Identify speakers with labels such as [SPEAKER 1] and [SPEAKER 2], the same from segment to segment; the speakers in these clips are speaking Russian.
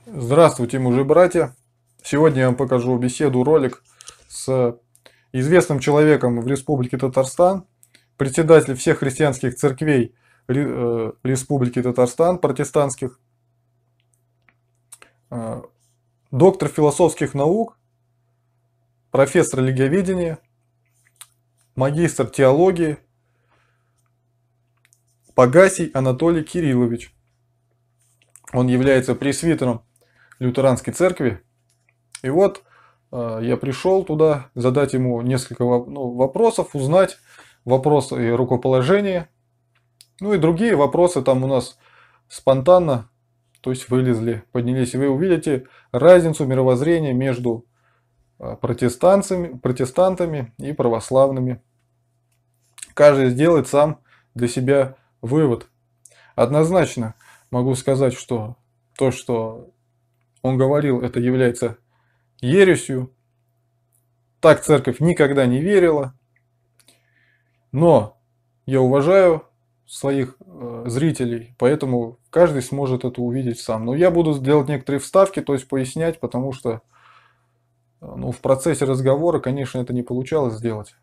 [SPEAKER 1] Здравствуйте, мужи-братья! Сегодня я вам покажу ролик с известным человеком в Республике Татарстан, председатель всех христианских церквей Республики Татарстан, протестантских, э, доктор философских наук, профессор религиоведения, магистр теологии Погасий Анатолий Кириллович. Он является пресвитером лютеранской церкви. И вот я пришел туда задать ему несколько вопросов, узнать вопросы рукоположения, ну и другие вопросы там у нас спонтанно, то есть вылезли, поднялись. И вы увидите разницу мировоззрения между протестантами и православными. Каждый сделает сам для себя вывод. Однозначно могу сказать, что то, что он говорил, это является ересью. Так церковь никогда не верила. Но я уважаю своих зрителей, поэтому каждый сможет это увидеть сам. Но я буду делать некоторые вставки, то есть пояснять, потому что в процессе разговора, конечно, это не получалось сделать.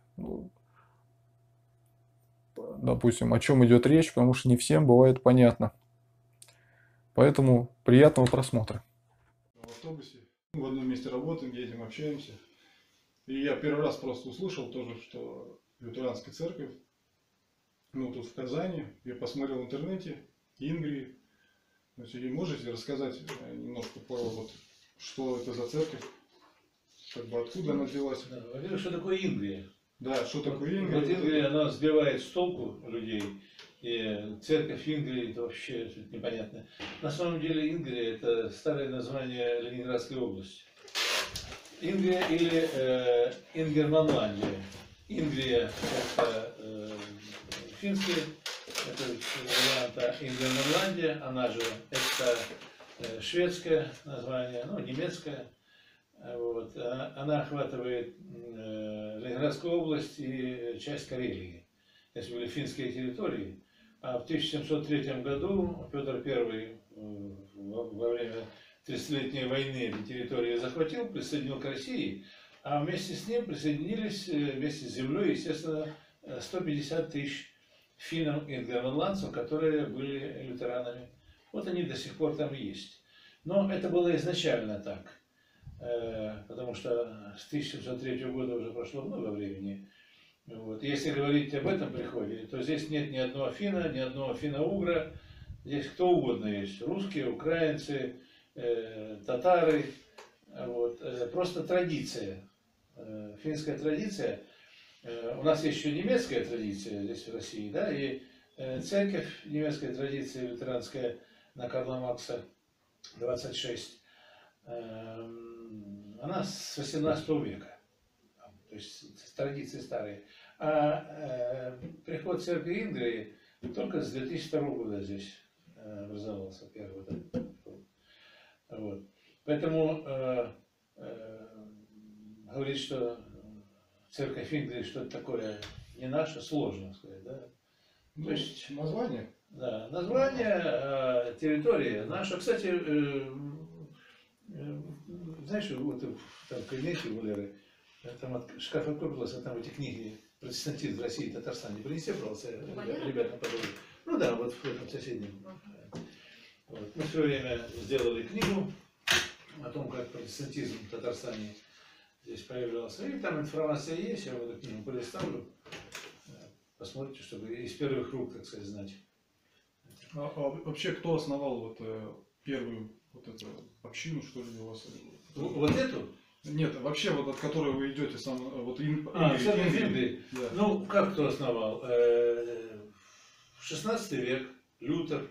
[SPEAKER 1] Допустим, о чем идет речь, потому что не всем бывает понятно. Поэтому приятного просмотра.
[SPEAKER 2] В автобусе, в одном месте работаем, едем, общаемся. И я первый раз просто услышал тоже, что лютеранская церковь, тут в Казани, я посмотрел в интернете, Ингрии. И можете рассказать немножко что это за церковь, откуда она взялась?
[SPEAKER 3] Да, во-первых, что такое Ингрия?
[SPEAKER 2] Да, что такое Ингрия?
[SPEAKER 3] Вот Ингрия, она сбивает с толку людей. И церковь Ингрии, это вообще непонятно. На самом деле Ингрия это старое название Ленинградской области. Ингрия или Ингерманландия. Ингрия это финский, это вариант, а Ингерманландия, она же это шведское название, немецкое. Вот. Она охватывает Ленинградскую область и часть Карелии. Если были финские территории. А в 1703 году Петр I во время 30-летней войны эти территории захватил, присоединил к России, а вместе с ним присоединились, вместе с землей, естественно, 150 тысяч финнов и гренландцев, которые были лютеранами. Вот они до сих пор там есть. Но это было изначально так. Потому что с 1703 года уже прошло много времени. Вот. Если говорить об этом приходе, то здесь нет ни одного финна, ни одного финно-угра. Здесь кто угодно есть. Русские, украинцы, татары. Вот. Просто традиция. Финская традиция. У нас есть еще немецкая традиция здесь в России. Да? И церковь, немецкая традиция лютеранская на Карла Маркса 26. Она с 18 века, то есть традиции старые. А приход церкви Ингрии только с 2002 года здесь образовался первый. Вот. Поэтому говорить, что церковь Ингрии что-то такое не наше, сложно сказать. Да?
[SPEAKER 2] То есть название?
[SPEAKER 3] Да, название, территория наша. Кстати, знаешь, вот там в кабинете у Валеры, там от шкафа открылось, а там эти книги «Протестантизм в России и Татарстане». Принеси, пожалуйста, ребятам подойдут. Ну да, вот в этом соседнем. Вот. Мы все время сделали книгу о том, как протестантизм в Татарстане здесь появлялся. И там информация есть, я вот эту книгу предоставлю. Посмотрите, чтобы из первых рук, так сказать, знать.
[SPEAKER 2] А вообще кто основал первую эту общину, что ли, у вас?
[SPEAKER 3] Вот эту?
[SPEAKER 2] Нет, вообще от которой вы идете сам,
[SPEAKER 3] Ингрии. Да. Ну, как кто основал? 16 век, Лютер.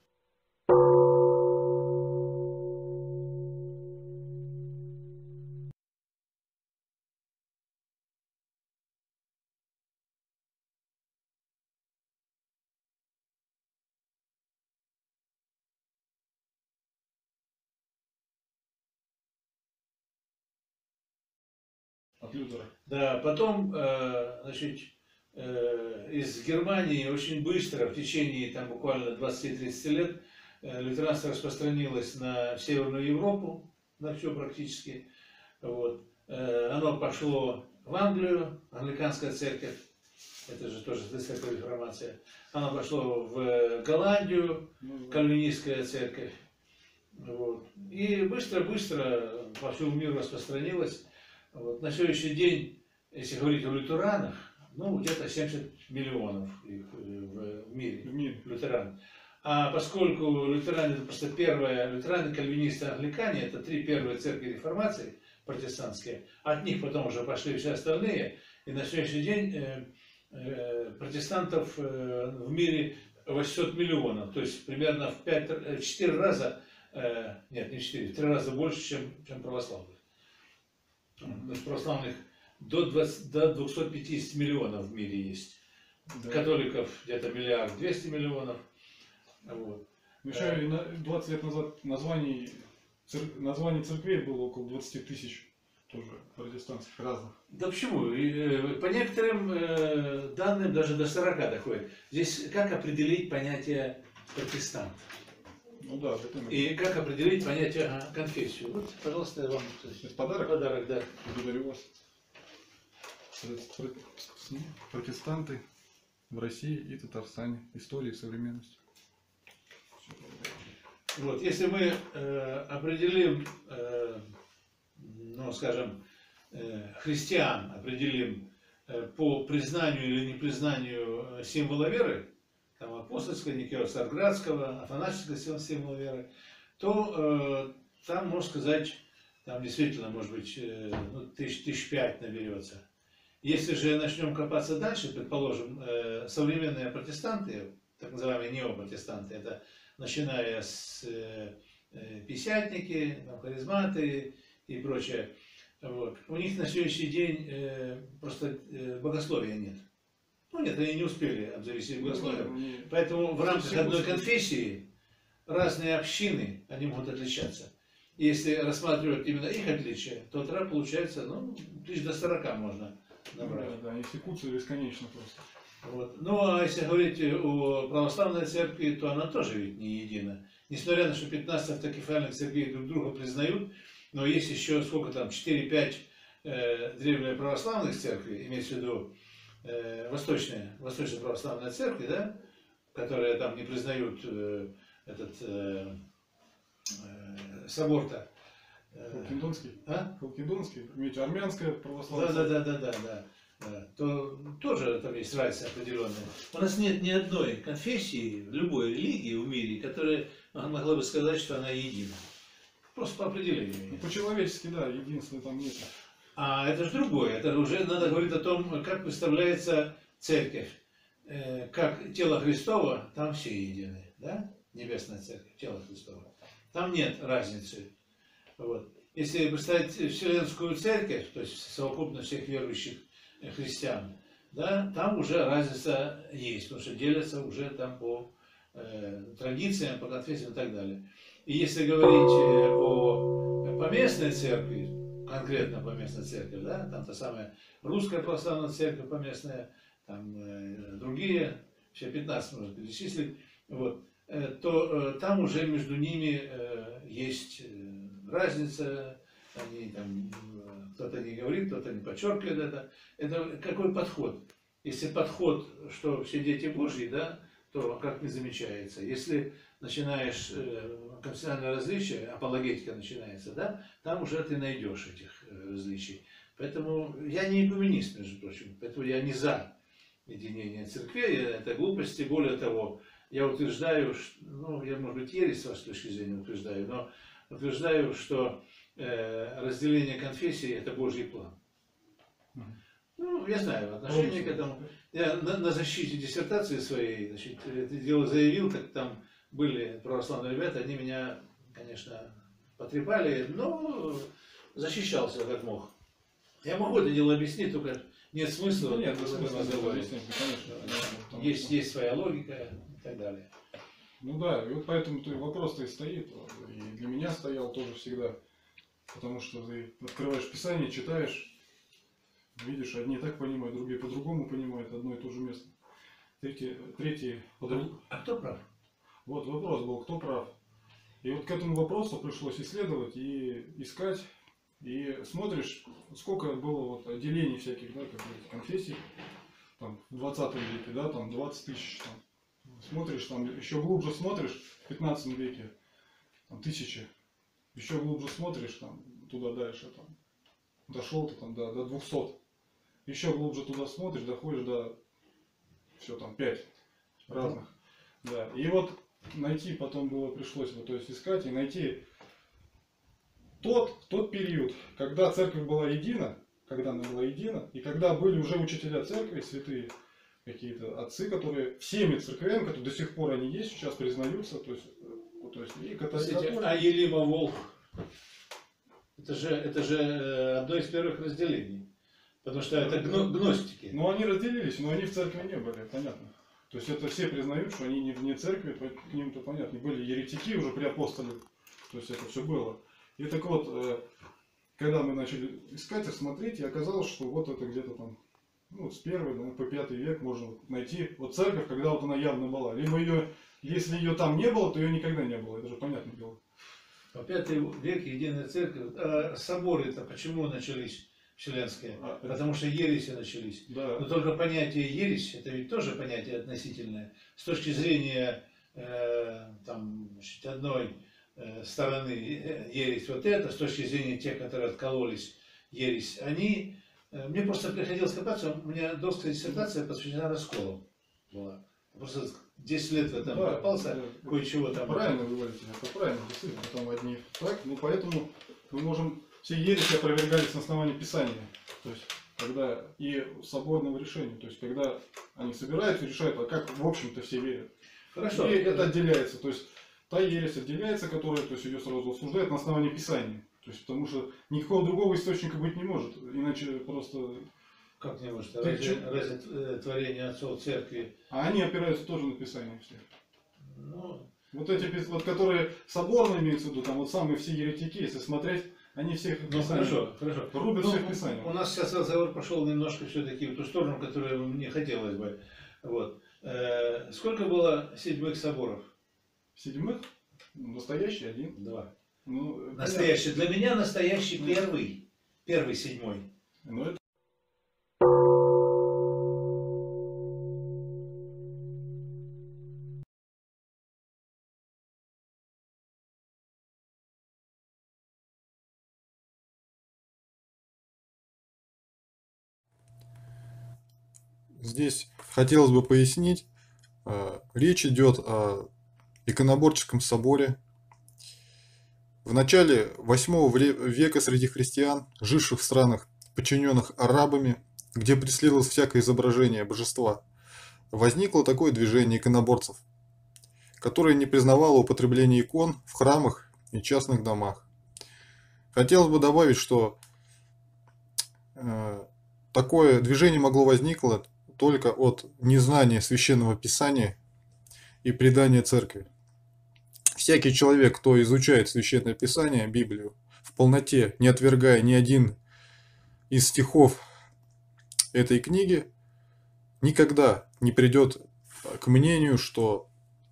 [SPEAKER 2] От Лютера.
[SPEAKER 3] Да, потом, из Германии очень быстро, в течение буквально 20-30 лет, лютеранство распространилось на Северную Европу, на все практически. Вот. Оно пошло в Англию, англиканская церковь, это же тоже церковь реформация. Оно пошло в Голландию, кальвинистская церковь. Вот. И быстро-быстро по всему миру распространилось. Вот. На следующий день, если говорить о лютеранах, ну, где-то 70 миллионов их в мире, лютеран. А поскольку лютеране это просто первые, лютеране, кальвинисты, англикане, это три первые церкви реформации протестантские, от них потом уже пошли все остальные, и на сегодняшний день протестантов в мире 800 миллионов, то есть примерно в 4 раза, нет, не 4, в 3 раза больше, чем православных. То есть православных до 250 миллионов в мире есть. Да. Католиков где-то 1 200 000 000. Вот.
[SPEAKER 2] Еще 20 лет назад названий церквей было около 20 000, тоже протестантских разных.
[SPEAKER 3] Да почему? По некоторым данным даже до 40 доходит. Здесь как определить понятие протестант?
[SPEAKER 2] Ну да, это
[SPEAKER 3] и как определить понятие конфессию? Вот, пожалуйста, вам
[SPEAKER 2] подарок.
[SPEAKER 3] Подарок, да.
[SPEAKER 2] Благодарю вас. Протестанты в России и Татарстане. История и современность.
[SPEAKER 3] Вот, если мы определим, ну, скажем, христиан определим по признанию или непризнанию символа веры, там, апостольского, Никея Царградского, афанасьевского символа веры, то там, можно сказать, там действительно, может быть, ну, 1005 наберется. Если же начнем копаться дальше, предположим, современные протестанты, так называемые неопротестанты, это начиная с пятидесятники, харизматы и прочее, вот, у них на следующий день просто богословия нет. Ну нет, они не успели обзавестись богословием. Поэтому в рамках одной конфессии разные общины, они могут отличаться. Если рассматривать именно их отличия, то тогда получается, ну, 40 000 можно набрать.
[SPEAKER 2] Да, они секутся бесконечно просто.
[SPEAKER 3] Вот. Ну, а если говорить о православной церкви, то она тоже ведь не едина. Несмотря на то, что 15 автокефальных церквей друг друга признают, но есть еще сколько там, 4-5 древних православных церквей, имеется в виду восточная православная церковь, да, которые там не признают этот собор-то.
[SPEAKER 2] Халкидонский?
[SPEAKER 3] А?
[SPEAKER 2] Халкидонский? Имеете армянская православная?
[SPEAKER 3] Да. То тоже там есть разница определенная. У нас нет ни одной конфессии, любой религии в мире, которая могла бы сказать, что она едина. Просто по определению.
[SPEAKER 2] По-человечески, да, единства там нет.
[SPEAKER 3] А это же другое. Это уже надо говорить о том, как представляется церковь. Как тело Христово, там все едины. Да? Небесная церковь, тело Христово. Там нет разницы. Вот. Если представить Вселенскую церковь, то есть совокупность всех верующих христиан, да, там уже разница есть, потому что делятся уже там по традициям, по конфессиям и так далее. И если говорить о поместной церкви, конкретно поместной церкви, да, там та самая русская православная церковь поместная, там другие, все 15 можно перечислить, вот, то там уже между ними есть разница. Они там, кто-то не говорит, кто-то не подчеркивает это. Это какой подход? Если подход, что все дети Божьи, да, то как не замечается. Если начинаешь конфессиональное различие, апологетика начинается, да, там уже ты найдешь этих различий. Поэтому я не экуменист, между прочим, поэтому я не за единение церквей, это глупости. Более того, я утверждаю, что, ну, я, может быть, ересь с вашей точки зрения утверждаю, но утверждаю, что разделение конфессий – это Божий план. Ну, я знаю, отношение к этому. Я на защите диссертации своей, значит, это дело заявил, так там были православные ребята, они меня, конечно, потрепали, но защищался как мог. Я могу это дело объяснить, только нет смысла.
[SPEAKER 2] Нет смысла объяснить, конечно.
[SPEAKER 3] Есть своя логика и так далее.
[SPEAKER 2] Ну да, и вот поэтому вопрос-то и стоит, и для меня стоял тоже всегда. Потому что ты открываешь Писание, читаешь, видишь, одни так понимают, другие по-другому понимают одно и то же место. Третьи по-другому.
[SPEAKER 3] А кто прав?
[SPEAKER 2] Вот вопрос был, кто прав. И вот к этому вопросу пришлось исследовать и искать. И смотришь, сколько было вот отделений всяких, да, как говорится, конфессий, там, в 20 веке, да, там 20 тысяч, там. Смотришь, там, еще глубже смотришь, в 15 веке, там, тысячи. Еще глубже смотришь, там, туда дальше, там, дошел ты там до 200. Еще глубже туда смотришь, доходишь до, все, там, 5 разных. Да, и вот найти потом было, пришлось, вот, то есть искать и найти тот период, когда церковь была едина, и когда были уже учителя церкви, святые какие-то отцы, которые всеми церквями, которые до сих пор они есть, сейчас признаются, то есть и
[SPEAKER 3] Кстати, а Елима Волх, это же одно из первых разделений, потому что это гностики.
[SPEAKER 2] Ну, они разделились, но они в церкви не были, понятно. То есть это все признают, что они не вне церкви, к ним-то понятно, были еретики уже при апостоле, то есть это все было. И так вот, когда мы начали искать и смотреть, и оказалось, что вот это где-то там, ну, с 1 по 5 век можно найти вот церковь, когда вот она явно была. Либо ее, если ее там не было, то ее никогда не было, это же понятно было.
[SPEAKER 3] По 5 век единая церковь, а соборы-то почему начались вселенские? Потому что ереси начались.
[SPEAKER 2] Да.
[SPEAKER 3] Но только понятие ересь, это ведь тоже понятие относительное. С точки зрения там, значит, одной стороны ересь вот это, с точки зрения тех, которые откололись ересь, они... Мне просто приходилось копаться, у меня докторская диссертация посвящена расколу была. Просто 10 лет в этом копался, кое-чего там...
[SPEAKER 2] Правильно вы говорите, это правильно, действительно, там одни так, ну поэтому мы можем... Все ереси опровергались на основании Писания, то есть когда и соборного решения, то есть когда они собираются и решают, а как в общем-то все верят.
[SPEAKER 3] Хорошо.
[SPEAKER 2] И это отделяется, то есть та ересь отделяется, которая, то есть ее сразу осуждают на основании Писания. То есть, потому что никакого другого источника быть не может, иначе просто...
[SPEAKER 3] Как не может? Разве творение отцов церкви?
[SPEAKER 2] А они опираются тоже на Писание все.
[SPEAKER 3] Ну...
[SPEAKER 2] Вот эти, вот, которые соборные имеются в виду, там вот самые все еретики, если смотреть, они всех
[SPEAKER 3] хорошо.
[SPEAKER 2] Рубят всех Писанием.
[SPEAKER 3] У нас сейчас разговор пошел немножко все-таки в ту сторону, которую мне хотелось бы. Вот. Сколько было седьмых соборов?
[SPEAKER 2] Седьмых? Настоящий один.
[SPEAKER 3] 2.
[SPEAKER 2] Ну,
[SPEAKER 3] настоящий. Для меня настоящий первый. Первый седьмой.
[SPEAKER 2] Ну, это...
[SPEAKER 1] Здесь хотелось бы пояснить, речь идет о иконоборческом соборе. В начале 8 века среди христиан, живших в странах, подчиненных арабами, где преследовалось всякое изображение божества, возникло такое движение иконоборцев, которое не признавало употребление икон в храмах и частных домах. Хотелось бы добавить, что такое движение могло возникнуть только от незнания священного писания и предания церкви. Всякий человек, кто изучает священное писание, Библию, в полноте, не отвергая ни один из стихов этой книги, никогда не придет к мнению, что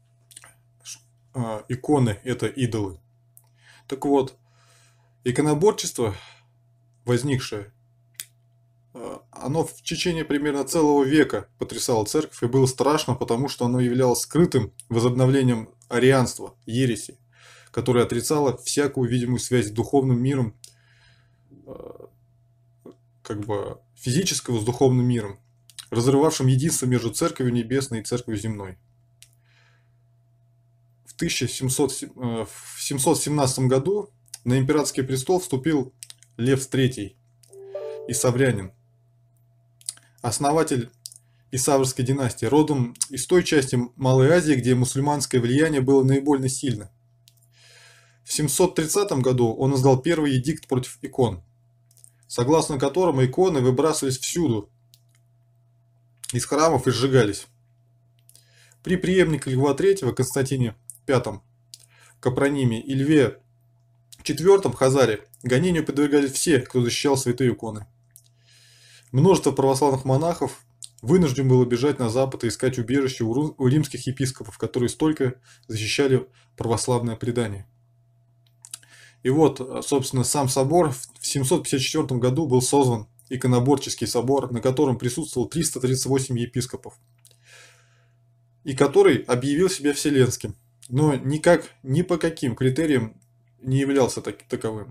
[SPEAKER 1] иконы – это идолы. Так вот, иконоборчество, возникшее, оно в течение примерно целого века потрясало церковь, и было страшно, потому что оно являлось скрытым возобновлением арианства, ереси, которое отрицало всякую видимую связь с духовным миром, как бы физического с духовным миром, разрывавшим единство между церковью небесной и церковью земной. В 717 году на императорский престол вступил Лев III, исаврянин, основатель Исаврской династии, родом из той части Малой Азии, где мусульманское влияние было наиболее сильно. В 730 году он издал первый эдикт против икон, согласно которому иконы выбрасывались всюду из храмов и сжигались. При преемнике Льва III Константине V Капрониме и Льве IV Хазаре гонению подвергались все, кто защищал святые иконы. Множество православных монахов вынужден был бежать на запад и искать убежище у римских епископов, которые столько защищали православное предание. И вот, собственно, сам собор в 754 году был созван иконоборческий собор, на котором присутствовало 338 епископов, и который объявил себя вселенским, но ни по каким критериям не являлся таковым.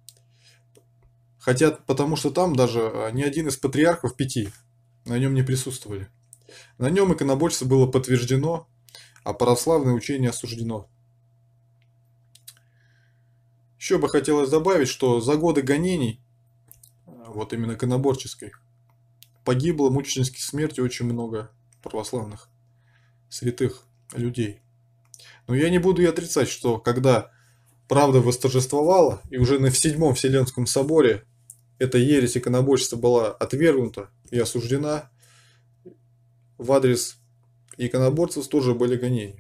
[SPEAKER 1] Хотя, потому что там даже ни один из патриархов 5 на нем не присутствовали. На нем иконоборчество было подтверждено, а православное учение осуждено. Еще бы хотелось добавить, что за годы гонений, вот именно иконоборческой, погибло мученической смертью очень много православных святых людей. Но я не буду и отрицать, что когда правда восторжествовала, и уже в Седьмом Вселенском соборе эта ересь иконоборчества была отвергнута и осуждена, в адрес иконоборцев тоже были гонения.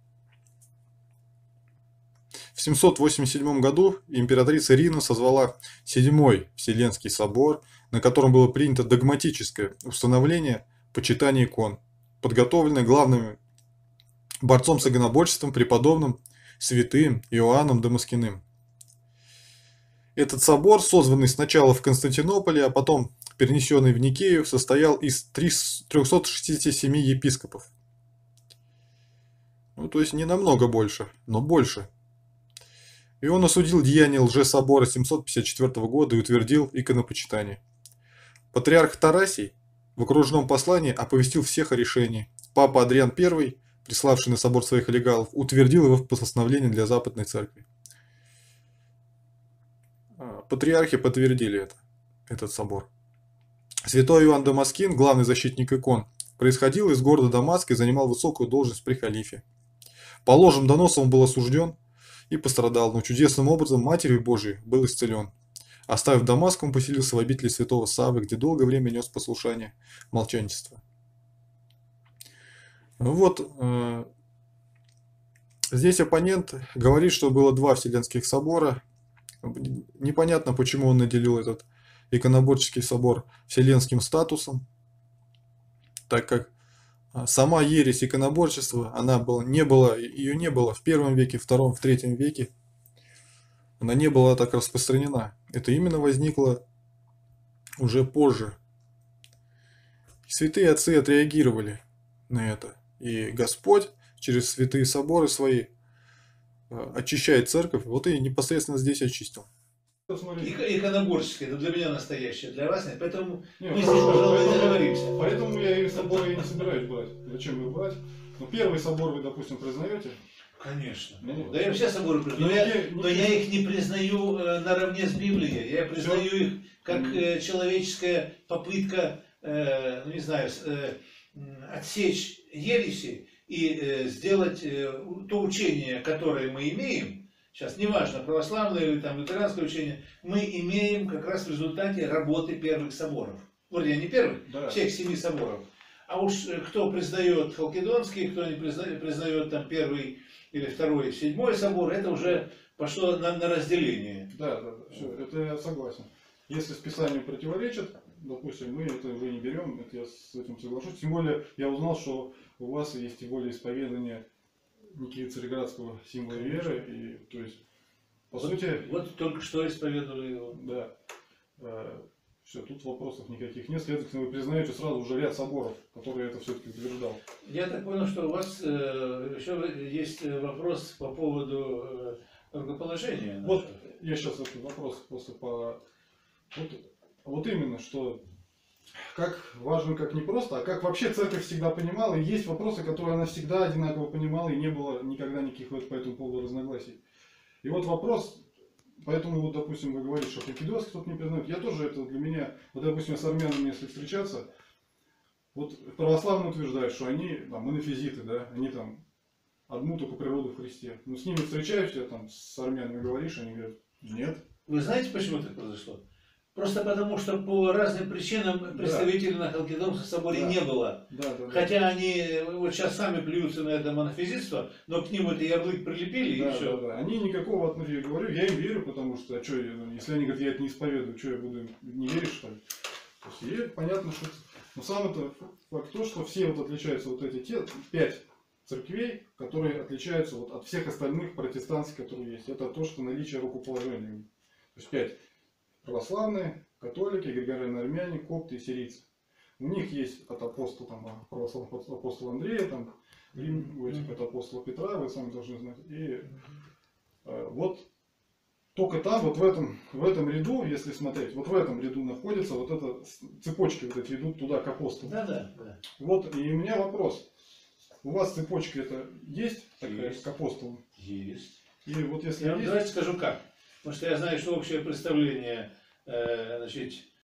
[SPEAKER 1] В 787 году императрица Ирина созвала Седьмой Вселенский собор, на котором было принято догматическое установление почитания икон, подготовленное главным борцом с иконоборчеством преподобным святым Иоанном Дамаскиным. Этот собор, созванный сначала в Константинополе, а потом перенесенный в Никею, состоял из 367 епископов. Ну, то есть не намного больше, но больше. И он осудил деяния лжесобора 754 года и утвердил иконопочитание. Патриарх Тарасий в окружном послании оповестил всех о решении. Папа Адриан I, приславший на собор своих легалов, утвердил его в постановлении для Западной Церкви. Патриархи подтвердили этот собор. Святой Иоанн Дамаскин, главный защитник икон, происходил из города Дамаска и занимал высокую должность при халифе. По ложным доносам он был осужден и пострадал, но чудесным образом Матерью Божией был исцелен. Оставив Дамаск, он поселился в обители святого Саввы, где долгое время нес послушание молчаничества. Вот здесь оппонент говорит, что было 2 Вселенских собора. Непонятно, почему он наделил этот иконоборческий собор вселенским статусом, так как сама ересь иконоборчества, ее не было в 1 веке, в 2, в 3 веке. Она не была так распространена. Это именно возникло уже позже. Святые отцы отреагировали на это. И Господь через святые соборы свои очищает церковь. Вот и непосредственно здесь очистил.
[SPEAKER 3] Иконоборческое, это для меня настоящее, для вас нет. Поэтому
[SPEAKER 2] Нет,
[SPEAKER 3] мы здесь, пожалуй,
[SPEAKER 2] поэтому,
[SPEAKER 3] договоримся.
[SPEAKER 2] Поэтому я и соборы не собираюсь брать. Зачем их брать? Ну, первый собор вы, допустим, признаете?
[SPEAKER 3] Конечно.
[SPEAKER 2] Ну,
[SPEAKER 3] Да я все соборы признаю. Но я их не признаю наравне с Библией. Я признаю их как человеческая попытка, ну не знаю, отсечь ереси и сделать то учение, которое мы имеем. Сейчас неважно, православное или там лютеранское учение, мы имеем как раз в результате работы первых соборов. Вернее, не первых, да. Всех 7 соборов. А уж кто признает Халкидонский, кто не признает там 1 или 2, 7 собор, это уже пошло на разделение.
[SPEAKER 2] Да, все, это я согласен. Если с Писанием противоречит, допустим, мы это уже не берем, это я с этим соглашусь. Тем более я узнал, что у вас есть тем более исповедание Никея Цареградского символа веры, и то есть по сути.
[SPEAKER 3] Вот только что исповедовали его.
[SPEAKER 2] Да. Все, тут вопросов никаких нет. Следовательно, вы признаете сразу же ряд соборов, которые это все-таки утверждал.
[SPEAKER 3] Я так понял, что у вас еще есть вопрос по поводу рукоположения.
[SPEAKER 2] Вот я сейчас этот вопрос просто вот именно, что как важно, как не просто, а как вообще церковь всегда понимала, и есть вопросы, которые она всегда одинаково понимала, и не было никогда никаких по этому поводу разногласий. И вот вопрос, поэтому, вот, допустим, вы говорите, что Халкидонский кто-то не признает, я тоже, это для меня, вот, допустим, с армянами, если встречаться, вот православные утверждают, что они там монофизиты, да, они там одну только природу в Христе. Но с ними встречаешься, там, с армянами говоришь, они говорят, нет.
[SPEAKER 3] Вы знаете, почему так произошло? Просто потому, что по разным причинам представителей на Халкидонском соборе не было. Хотя они вот сейчас сами плюются на это монофизитство, но к ним это ярлык прилепили и все.
[SPEAKER 2] Они никакого отношения, говорю, я им верю, потому что, если они говорят, я это не исповедую, что я буду им не верить, что ли? То есть, и понятно, что Но самый-то факт то, что все вот отличаются вот эти 5 церквей, которые отличаются вот от всех остальных протестантских, которые есть. Это то, что наличие рукоположения. То есть 5 православные, католики, григорианы, армяне, копты и сирийцы. У них есть от апостола, там, православного апостола Андрея, там, у этих от апостола Петра, вы сами должны знать. И вот только там, вот в этом ряду, если смотреть, вот в этом ряду находится вот эта цепочки вот эти идут туда к апостолу.
[SPEAKER 3] Да.
[SPEAKER 2] Вот, и у меня вопрос. У вас цепочка это есть такая
[SPEAKER 3] Есть.
[SPEAKER 2] к апостолу?
[SPEAKER 3] Есть.
[SPEAKER 2] И вот если
[SPEAKER 3] Я вам
[SPEAKER 2] есть...
[SPEAKER 3] давайте скажу как. Потому что я знаю, что общее представление, значит,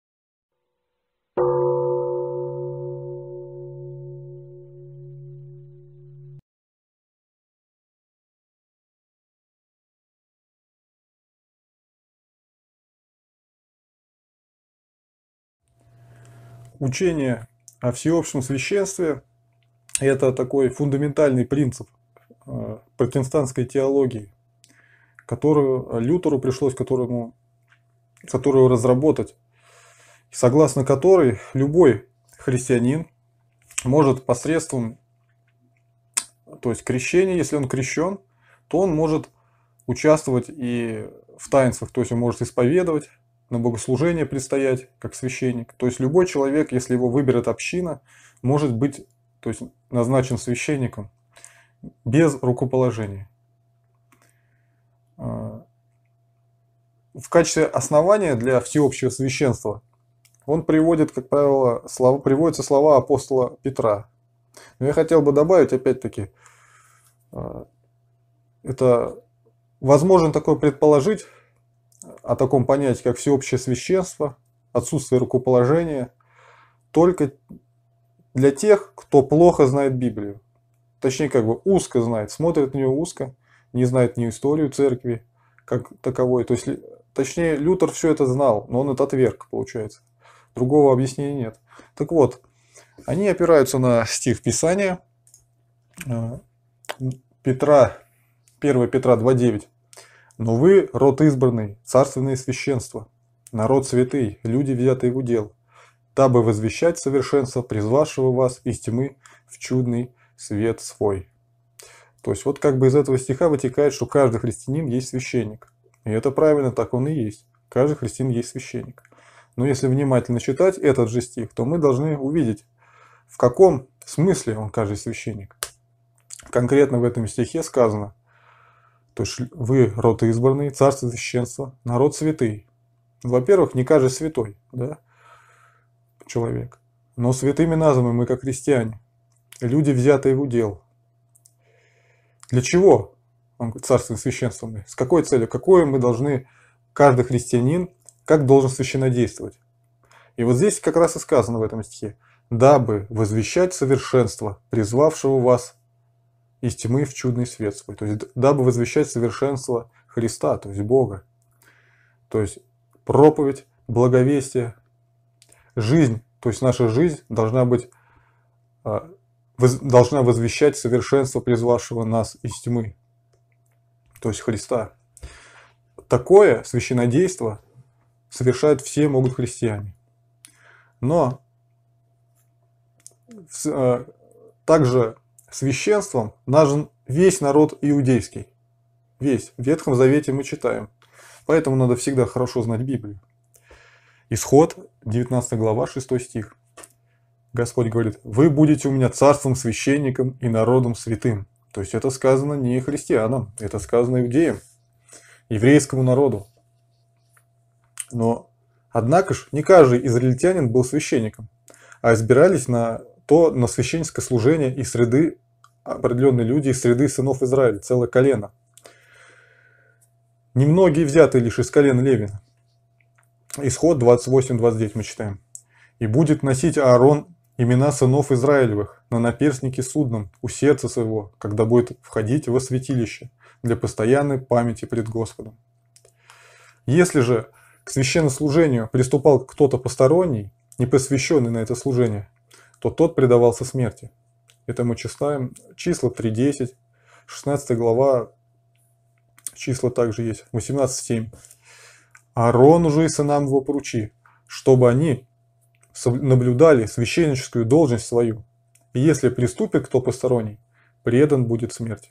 [SPEAKER 1] Учение о всеобщем священстве – это такой фундаментальный принцип протестантской теологии, которую Лютеру пришлось которую разработать, согласно которой любой христианин может посредством, то есть крещения, если он крещен, то он может участвовать и в таинствах, то есть он может исповедовать, на богослужение предстоять как священник. То есть любой человек, если его выберет община, может быть, то есть назначен священником без рукоположения. В качестве основания для всеобщего священства он приводит, как правило, приводятся слова апостола Петра. Но я хотел бы добавить, опять-таки, это возможно такое предположить о таком понятии, как всеобщее священство, отсутствие рукоположения, только для тех, кто плохо знает Библию. Точнее, как бы узко знает, смотрит на нее узко, не знает ни историю церкви как таковой. То есть, точнее, Лютер все это знал, но он это отверг, получается. Другого объяснения нет. Так вот, они опираются на стих Писания Петра, 1 Петра 2,9. «Но вы род избранный, царственное священство, народ святый, люди, взятые в удел, дабы возвещать совершенство призвавшего вас из тьмы в чудный свет свой». То есть вот как бы из этого стиха вытекает, что каждый христианин есть священник. И это правильно, так он и есть. Каждый христианин есть священник. Но если внимательно читать этот же стих, то мы должны увидеть, в каком смысле он каждый священник. Конкретно в этом стихе сказано: то есть вы род избранный, царство священства, народ святый. Во-первых, не каждый святой, да, человек. Но святыми названы мы как христиане. Люди, взятые в удел. Для чего царство священства мы? С какой целью? Какое мы должны, каждый христианин, как должен священнодействовать? И вот здесь как раз и сказано в этом стихе: дабы возвещать совершенство призвавшего вас из тьмы в чудный свет свой. То есть, дабы возвещать совершенство Христа, то есть Бога. То есть, проповедь, благовестие, жизнь, то есть наша жизнь должна возвещать совершенство призвавшего нас из тьмы, то есть Христа. Такое священнодейство совершают все могут христиане. Но также священством нажен весь народ иудейский. Весь. В Ветхом Завете мы читаем. Поэтому надо всегда хорошо знать Библию. Исход, 19 глава, 6 стих. Господь говорит: «Вы будете у меня царством, священником и народом святым». То есть это сказано не христианам, это сказано иудеям, еврейскому народу. Но, однако же, не каждый израильтянин был священником, а избирались на священническое служение из среды определенные люди, из среды сынов Израиля, целое колено. Немногие взяты лишь из колена Левина. Исход 28-29 мы читаем. «И будет носить Аарон имена сынов Израилевых на наперстнике судном у сердца своего, когда будет входить во святилище для постоянной памяти пред Господом. Если же к священнослужению приступал кто-то посторонний, не посвященный на это служение, то тот предавался смерти». Это мы читаем числа 3.10, 16 глава, числа также есть, 18.7. «Аарону же и сынам его поручи, чтобы они наблюдали священническую должность свою. И если приступит кто посторонний, предан будет смерти.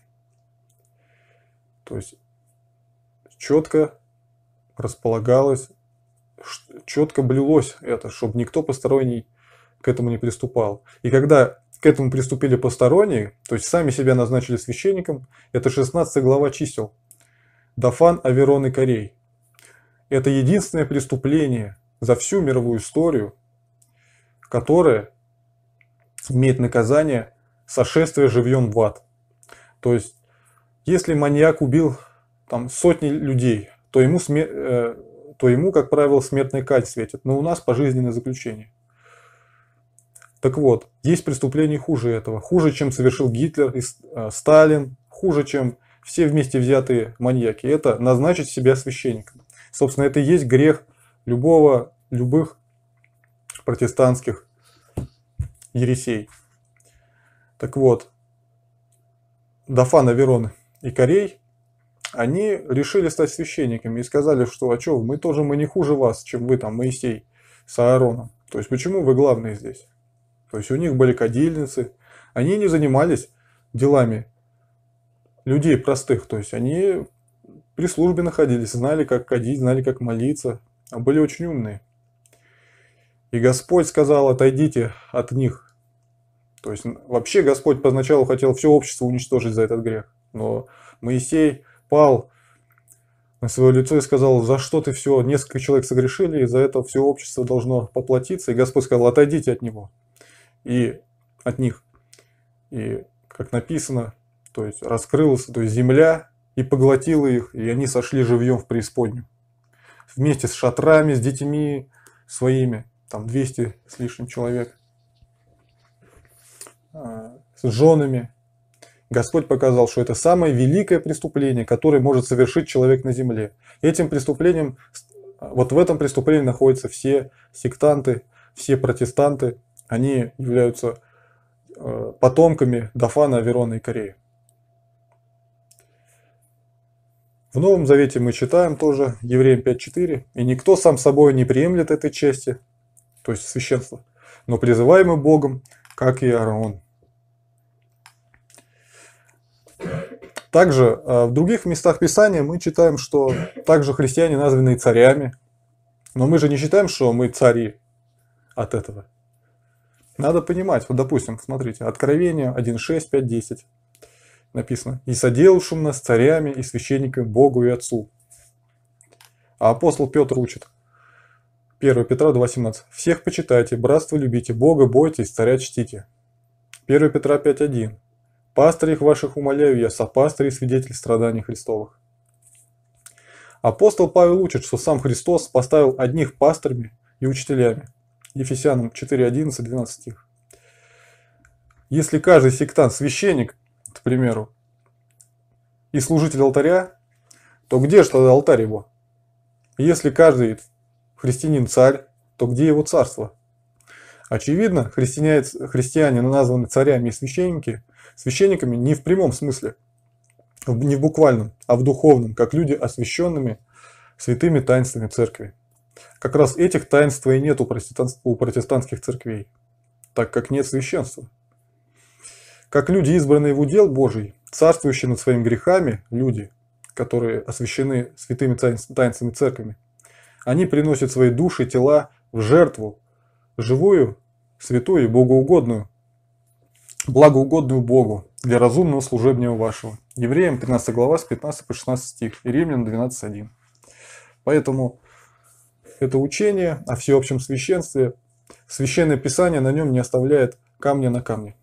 [SPEAKER 1] То есть четко располагалось, четко блюлось это, чтобы никто посторонний к этому не приступал. И когда к этому приступили посторонние, то есть сами себя назначили священником, это 16 глава чисел. Дафан, Аверон и Корей. Это единственное преступление за всю мировую историю, которое имеет наказание сошествия живьем в ад. То есть, если маньяк убил там сотни людей, то ему, как правило, смертная казнь светит. Но у нас пожизненное заключение. Так вот, есть преступление хуже этого. Хуже, чем совершил Гитлер и Сталин. Хуже, чем все вместе взятые маньяки. Это назначить себя священником. Собственно, это и есть грех любых протестантских ересей. Так вот, Дафан, Аверон и Корей, они решили стать священниками и сказали, что а что, мы не хуже вас, чем вы там, Моисей с Аароном. То есть, почему вы главные здесь? То есть, у них были кадильницы, они не занимались делами людей простых, то есть, они при службе находились, знали, как кадить, знали, как молиться, а были очень умные. И Господь сказал, отойдите от них. То есть, вообще Господь поначалу хотел все общество уничтожить за этот грех. Но Моисей пал на свое лицо и сказал, за что ты все, несколько человек согрешили, и за это все общество должно поплатиться. И Господь сказал, отойдите от него. И от них. И, как написано, то есть, раскрылась, то есть, земля и поглотила их, и они сошли живьем в преисподнюю. Вместе с шатрами, с детьми своими. Там 200 с лишним человек, с женами. Господь показал, что это самое великое преступление, которое может совершить человек на земле. Этим преступлением, вот в этом преступлении находятся все сектанты, все протестанты. Они являются потомками Дафана, Аверона и Корея. В Новом Завете мы читаем тоже, Евреям 5:4, «И никто сам собой не приемлет этой чести», то есть священство, «но призываемый Богом, как и Аарон». Также в других местах Писания мы читаем, что также христиане названы царями, но мы же не считаем, что мы цари от этого. Надо понимать, вот допустим, смотрите, Откровение 1:6, 5:10 написано, «И соделавшим нас царями и священниками Богу и Отцу». А апостол Петр учит, 1 Петра 2:17. «Всех почитайте, братство любите, Бога бойтесь, царя чтите». 1 Петра 5:1. «Пастырей ваших умоляю я, сопастырь и свидетель страданий Христовых». Апостол Павел учит, что сам Христос поставил одних пастырями и учителями. Ефесянам 4:11, 12 стих. Если каждый сектант священник, к примеру, и служитель алтаря, то где же тогда алтарь его? Если каждый христианин царь, то где его царство? Очевидно, христиане названы царями и священниками не в прямом смысле, не в буквальном, а в духовном, как люди, освященными святыми таинствами церкви. Как раз этих таинств и нет у протестантских церквей, так как нет священства. Как люди, избранные в удел Божий, царствующие над своими грехами, люди, которые освящены святыми таинствами церкви, они приносят свои души, тела в жертву, живую, святую и богоугодную, благоугодную Богу, для разумного служебния вашего. Евреям 15 глава с 15 по 16 стих и Римлянам 12:1. Поэтому это учение о всеобщем священстве, Священное Писание на нем не оставляет камня на камне.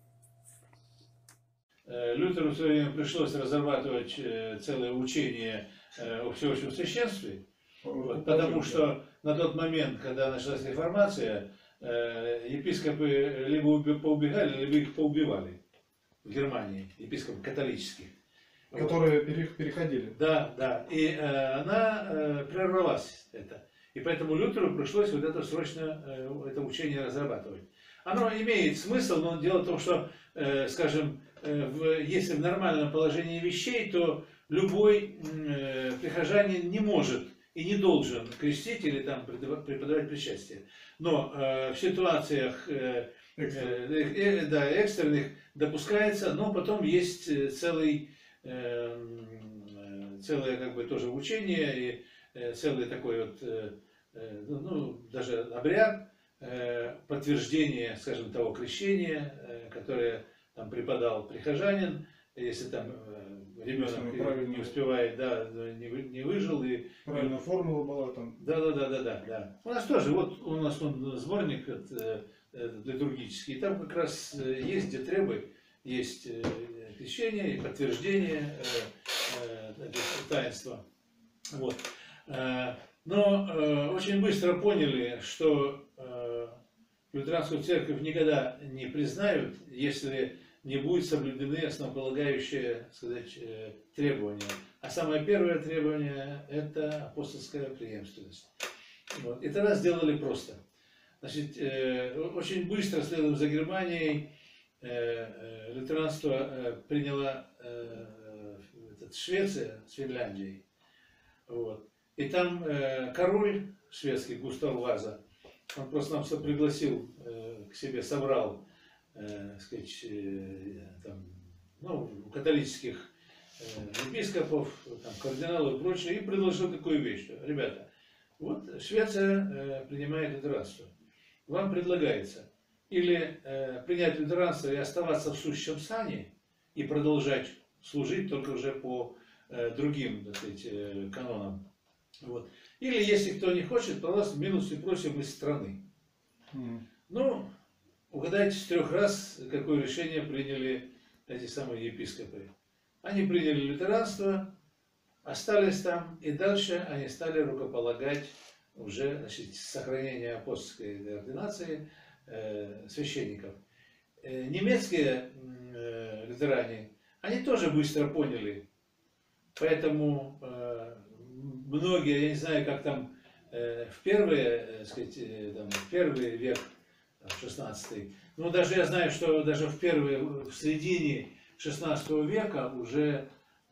[SPEAKER 3] Лютеру в свое время пришлось разрабатывать целое учение о всеобщем священстве, потому что на тот момент, когда началась реформация, епископы либо поубегали, либо их поубивали в Германии, епископы католические.
[SPEAKER 2] Которые переходили.
[SPEAKER 3] Да, да. И она прервалась, это. И поэтому Лютеру пришлось вот это срочно это учение разрабатывать. Оно имеет смысл, но дело в том, что, скажем, если в нормальном положении вещей, то любой прихожанин не может и не должен крестить или там преподавать причастие. Но в ситуациях экстренных допускается, но потом есть целое как бы тоже учение и целый такой вот, ну, даже обряд подтверждения, скажем, того крещения, которое там преподал прихожанин, если там ребенок не успевает, да, не выжил и
[SPEAKER 2] правильная формула была там.
[SPEAKER 3] Да. У нас тоже, вот у нас он сборник литургический, и там как раз есть, где требует, есть крещение и подтверждение таинства. Вот. Но очень быстро поняли, что лютеранскую церковь никогда не признают, если не будут соблюдены основополагающие, сказать, требования. А самое первое требование – это апостольская преемственность. Вот. И тогда сделали просто. Значит, очень быстро, следом за Германией, лютеранство приняла Швеция с Финляндией. Вот. И там король шведский Густав Ваза, он просто-напросто пригласил к себе, собрал, сказать, там, ну, католических епископов, там, кардиналов и прочее, и предложил такую вещь, что, ребята, вот Швеция принимает лютеранство. Вам предлагается или принять лютеранство и оставаться в сущем сане и продолжать служить только уже по другим, так сказать, канонам. Вот. Или, если кто не хочет, пожалуйста, милостью просим из страны. Ну, угадайте с 3 раз, какое решение приняли эти самые епископы. Они приняли лютеранство, остались там, и дальше они стали рукополагать уже, значит, сохранение апостольской ординации священников. Немецкие лютеране, они тоже быстро поняли, поэтому многие, я не знаю, как там в первые, сказать, там, в первый век, 16-й, но даже я знаю, что даже в середине 16 века уже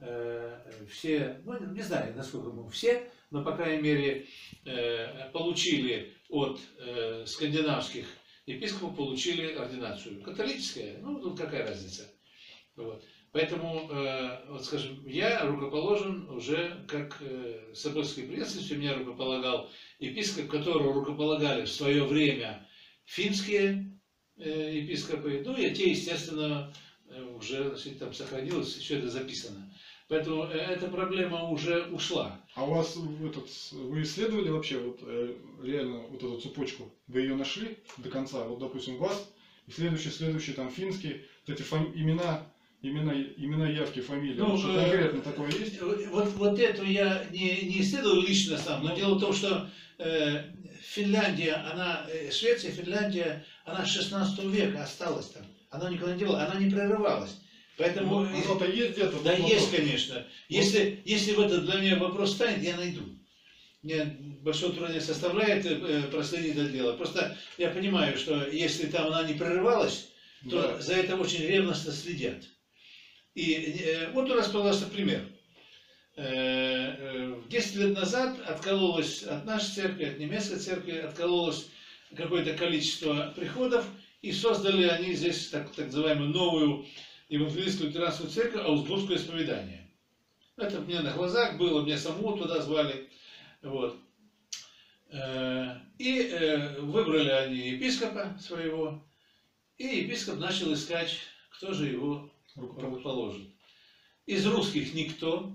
[SPEAKER 3] все, ну не знаю, насколько мы все, но по крайней мере получили от скандинавских епископов, получили ординацию. Католическая, ну тут какая разница. Вот. Поэтому, вот скажем, я рукоположен уже как с апостольской преемственностью, меня рукополагал епископ, которого рукополагали в свое время финские епископы, ну и те, естественно, уже, значит, там сохранилось, все это записано. Поэтому эта проблема уже ушла.
[SPEAKER 2] А у вас вы исследовали вообще вот, реально вот эту цепочку? Вы ее нашли до конца? Вот, допустим, вас и следующий там финский, вот эти имена, явки, фамилии. Ну, что конкретно такое есть?
[SPEAKER 3] Вот эту я не исследовал лично сам, но дело в том, что Финляндия, Швеция, Финляндия, она с 16 века осталась там. Она никуда не делала, она не прерывалась. Поэтому...
[SPEAKER 2] Оно-то есть где-то?
[SPEAKER 3] Да, есть, конечно. Если в этот для меня вопрос станет, я найду. Мне большое труда не составляет проследить это дело. Просто я понимаю, что если там она не прерывалась, то за это очень ревностно следят. И вот у нас, пожалуйста, пример. 10 лет назад откололось от нашей церкви, от немецкой церкви, откололось какое-то количество приходов, и создали они здесь так называемую новую евангелийскую лютеранскую церковь, Аусбургское исповедание. Это мне на глазах было, меня самого туда звали. Вот. И выбрали они епископа своего, и епископ начал искать, кто же его рукоположит. Из русских никто,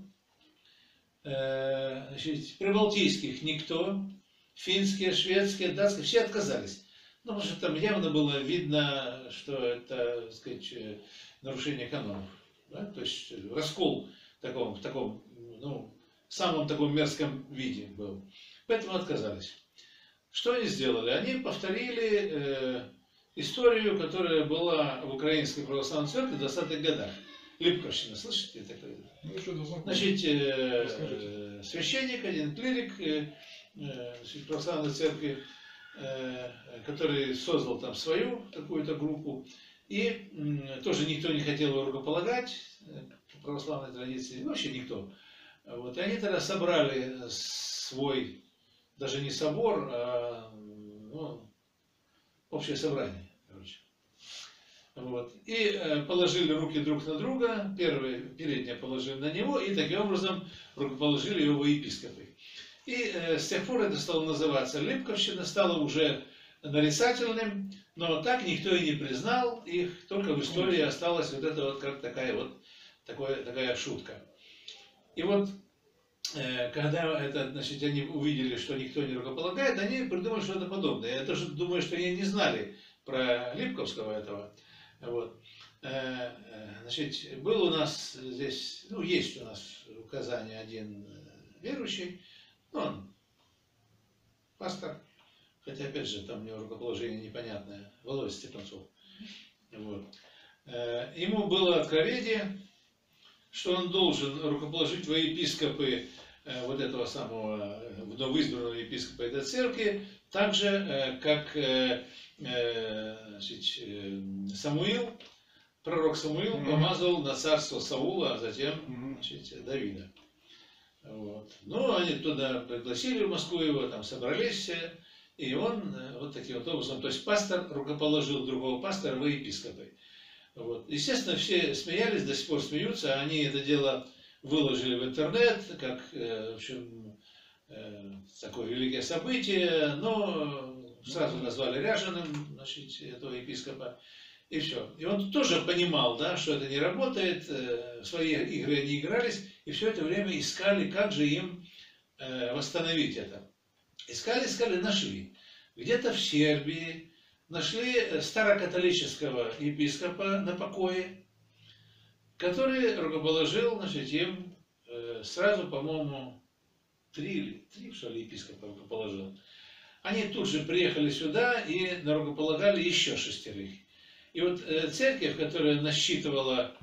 [SPEAKER 3] значит, прибалтийских никто, финские, шведские, датские, все отказались. Ну, потому что там явно было видно, что это, так сказать, нарушение канонов. Да? То есть раскол в таком, ну, самом таком мерзком виде был. Поэтому отказались. Что они сделали? Они повторили историю, которая была в Украинской православной церкви в 20-х годах. Липковщина, слышите такое? Значит, священник, один клирик православной церкви, который создал там свою какую-то группу, и тоже никто не хотел его рукополагать, по православной традиции, вообще никто. Вот. И они тогда собрали свой, даже не собор, а ну, общее собрание, короче. Вот. И положили руки друг на друга, переднее положили на него, и таким образом рукоположили его епископы. И с тех пор это стало называться Липковщина, стало уже нарицательным, но так никто и не признал их, только в истории осталась вот это вот как такая шутка. И вот когда это, значит, они увидели, что никто не рукополагает, они придумали что-то подобное. Я тоже думаю, что они не знали про Липковского этого. Вот. Значит, был у нас здесь, ну, есть у нас в Казани один верующий, ну, он пастор, хотя, опять же, там у него рукоположение непонятное, Володя Степанцов. Вот. Ему было откровение, что он должен рукоположить во епископы вот этого самого новоизбранного епископа этой церкви, так же, как значит, Самуил, пророк Самуил помазал на царство Саула, а затем, значит, Давида. Вот. Ну, они туда пригласили в Москву его, там собрались все, и он вот таким вот образом, то есть пастор рукоположил другого пастора во епископы. Вот. Естественно, все смеялись, до сих пор смеются, они это дело выложили в интернет, как, в общем, такое великое событие, но сразу назвали ряженым, значит, этого епископа, и все. И он тоже понимал, да, что это не работает, в свои игры они игрались, и все это время искали, как же им восстановить это. Искали, нашли. Где-то в Сербии нашли старокатолического епископа на покое, который рукоположил, значит, им сразу, по-моему, три что ли, епископа рукоположил. Они тут же приехали сюда и нарукополагали еще 6. И вот церковь, которая насчитывала,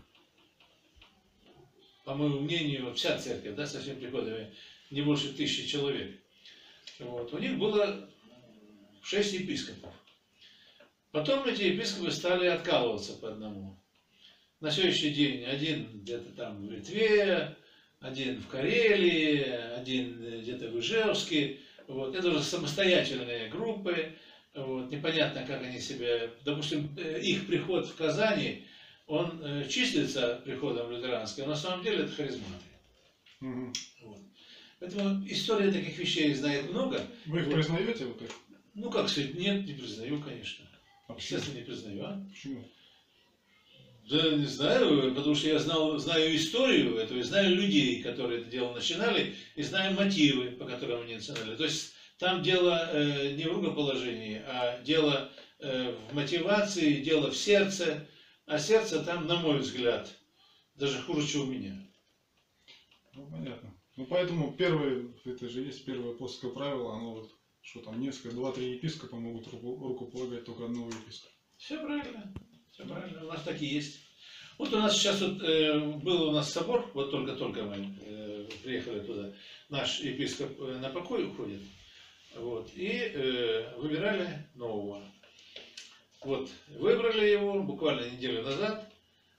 [SPEAKER 3] по моему мнению, вся церковь, да, со всеми приходами, не больше 1000 человек, вот, у них было 6 епископов. Потом эти епископы стали откалываться по одному. На следующий день один где-то там в Литве, один в Карелии, один где-то в Ижевске. Вот. Это уже самостоятельные группы. Вот. Непонятно, как они себя... Допустим, их приход в Казани, он числится приходом лютеранским, но на самом деле это харизматы. Вот. Поэтому история таких вещей знает много.
[SPEAKER 2] Вы их признаете? Вот их?
[SPEAKER 3] Ну, как сказать, нет, не признаю, конечно.
[SPEAKER 2] А почему?
[SPEAKER 3] Естественно, не признаю. А?
[SPEAKER 2] Почему?
[SPEAKER 3] Да не знаю, потому что я знаю историю этого, и знаю людей, которые это дело начинали, и знаю мотивы, по которым они начинали. То есть там дело не в рукоположении, а дело в мотивации, дело в сердце. А сердце там, на мой взгляд, даже хуже, чем у меня.
[SPEAKER 2] Ну, понятно. Ну, поэтому первое, это же есть первое апостольское правило, оно вот, что там несколько, 2-3 епископа могут рукополагать только одного епископа.
[SPEAKER 3] Все правильно. Все правильно, у нас такие есть. Вот у нас сейчас вот, был у нас собор, вот только мы приехали туда, наш епископ на покой уходит, вот, и выбирали нового. Вот, выбрали его буквально неделю назад,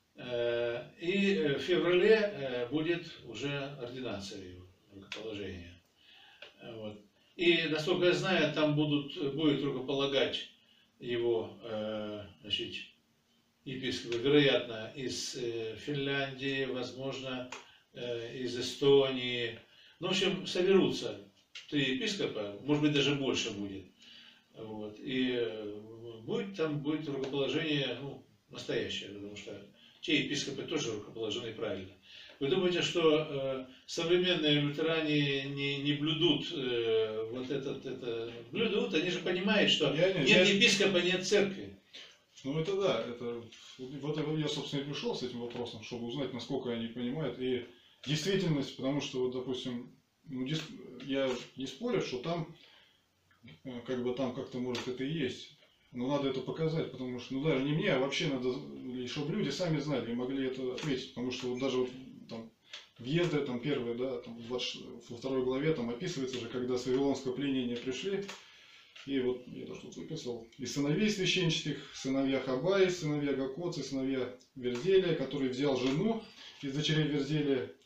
[SPEAKER 3] и в феврале будет уже ординация его, рукоположение. Вот. И, насколько я знаю, там будет рукополагать его, значит, епископы, вероятно, из Финляндии, возможно, из Эстонии. Ну, в общем, соберутся 3 епископа, может быть, даже больше будет. Вот. И будет рукоположение, ну, настоящее, потому что те епископы тоже рукоположены правильно. Вы думаете, что современные лютеране не блюдут вот это? Блюдут, они же понимают, что нет епископа, нет церкви.
[SPEAKER 2] Ну это да, это вот я, собственно, и пришел с этим вопросом, чтобы узнать, насколько они понимают и действительность, потому что, вот, допустим, ну, я не спорю, что там, как бы там как-то может это и есть, но надо это показать, потому что, ну даже не мне, а вообще надо, чтобы люди сами знали и могли это ответить, потому что вот даже вот там въезды, там первые, да, там во 2 главе там описывается же, когда с Вавилонского пленения пришли. И вот я даже тут выписал. И сыновей священнических, сыновья Хабаи, сыновья Гакоцы, сыновья Верзелия, который взял жену из дочерей Верзелия,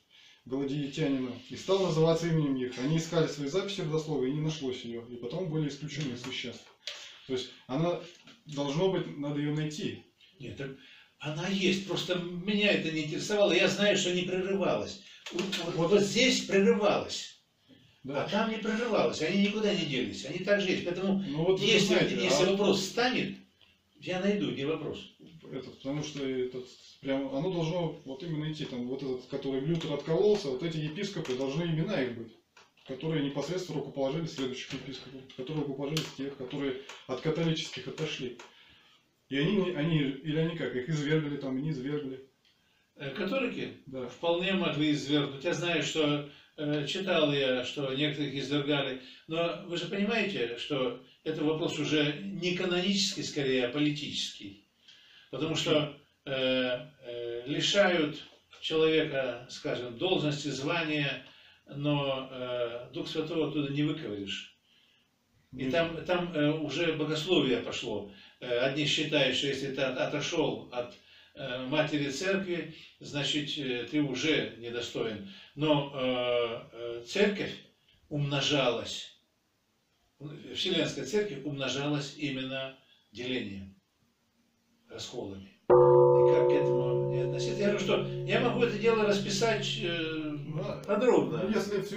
[SPEAKER 2] Галатиянина, и стал называться именем их. Они искали свои записи родословия, и не нашлось ее. И потом были исключены из священства. То есть она, должно быть, надо ее найти.
[SPEAKER 3] Нет, так она есть. Просто меня это не интересовало. Я знаю, что не прерывалась. Вот здесь прерывалась.
[SPEAKER 2] Да.
[SPEAKER 3] А там не прерывалась. Они никуда не делись. Они так же есть. Поэтому,
[SPEAKER 2] Ну, вот
[SPEAKER 3] если,
[SPEAKER 2] знаете,
[SPEAKER 3] если вопрос встанет, я найду, не вопрос.
[SPEAKER 2] Потому что прям, оно должно вот именно идти. Там, вот этот, который Лютер откололся, вот эти епископы, должны имена их быть. Которые непосредственно рукоположили следующих епископов. Которые рукоположили тех, которые от католических отошли. И или они как, их извергли там, и не извергли.
[SPEAKER 3] Католики
[SPEAKER 2] Да.
[SPEAKER 3] вполне могли извергнуть. Я знаю, что читал я, что некоторых извергали. Но вы же понимаете, что это вопрос уже не канонический, скорее, а политический. Потому что лишают человека, скажем, должности, звания, но Дух Святого оттуда не выковыришь. И там уже богословие пошло. Одни считают, что если ты отошел от матери церкви, значит, ты уже недостоин. Но церковь умножалась, Вселенская церковь умножалась именно делением, расколами. И как к этому не относиться? Я говорю, что я могу это дело расписать подробно.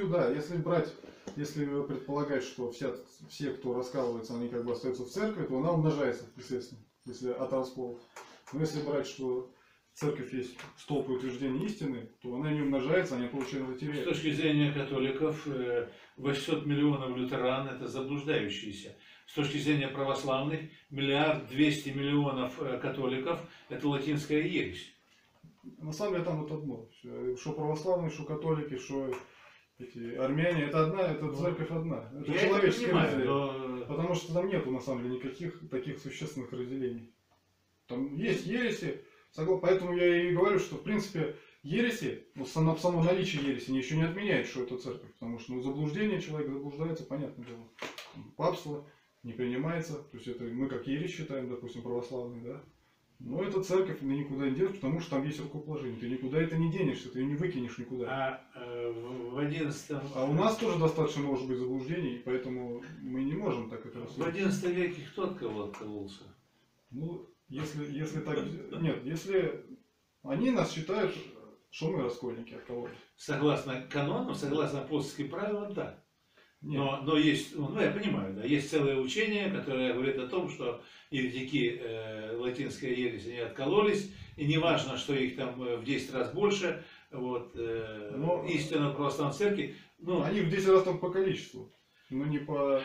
[SPEAKER 2] Если предполагать, что все, кто раскалывается, они как бы остаются в церкви, то она умножается, естественно, если от расколов. Но если брать, что церковь есть столб утверждения истины, то она не умножается, они получают теряют.
[SPEAKER 3] С точки зрения католиков, 800 миллионов лютеран – это заблуждающиеся. С точки зрения православных, 1 200 000 000 католиков – это латинская ересь.
[SPEAKER 2] На самом деле там вот одно. Что православные, что католики, что эти армяне, это церковь одна. Это
[SPEAKER 3] Я
[SPEAKER 2] человеческое разделение.
[SPEAKER 3] но...
[SPEAKER 2] Потому что там нету на самом деле никаких таких существенных разделений. Там есть ереси, поэтому я и говорю, что в принципе ереси, само наличие ереси еще не отменяет, что это церковь. Потому что заблуждение, человек заблуждается, понятное дело. Папство не принимается, то есть это мы как ересь считаем, допустим, православные, да. Но это церковь, мы никуда не денешь, потому что там есть рукоположение. Ты никуда это не денешься, ты ее не выкинешь никуда.
[SPEAKER 3] В 11
[SPEAKER 2] А у нас тоже достаточно может быть заблуждений, поэтому мы не можем так это рассуждать.
[SPEAKER 3] В 11 веке кто от кого откололся?
[SPEAKER 2] Ну, если так... Нет, если они нас считают, что мы раскольники от кого-то.
[SPEAKER 3] Согласно канонам, согласно апостольским правилам, да.
[SPEAKER 2] Нет.
[SPEAKER 3] Но есть, я понимаю, да, есть целое учение, которое говорит о том, что еретики латинской ереси не откололись, и не важно, что их там в 10 раз больше, вот, истина православной церкви.
[SPEAKER 2] Они в 10 раз там по количеству, но не по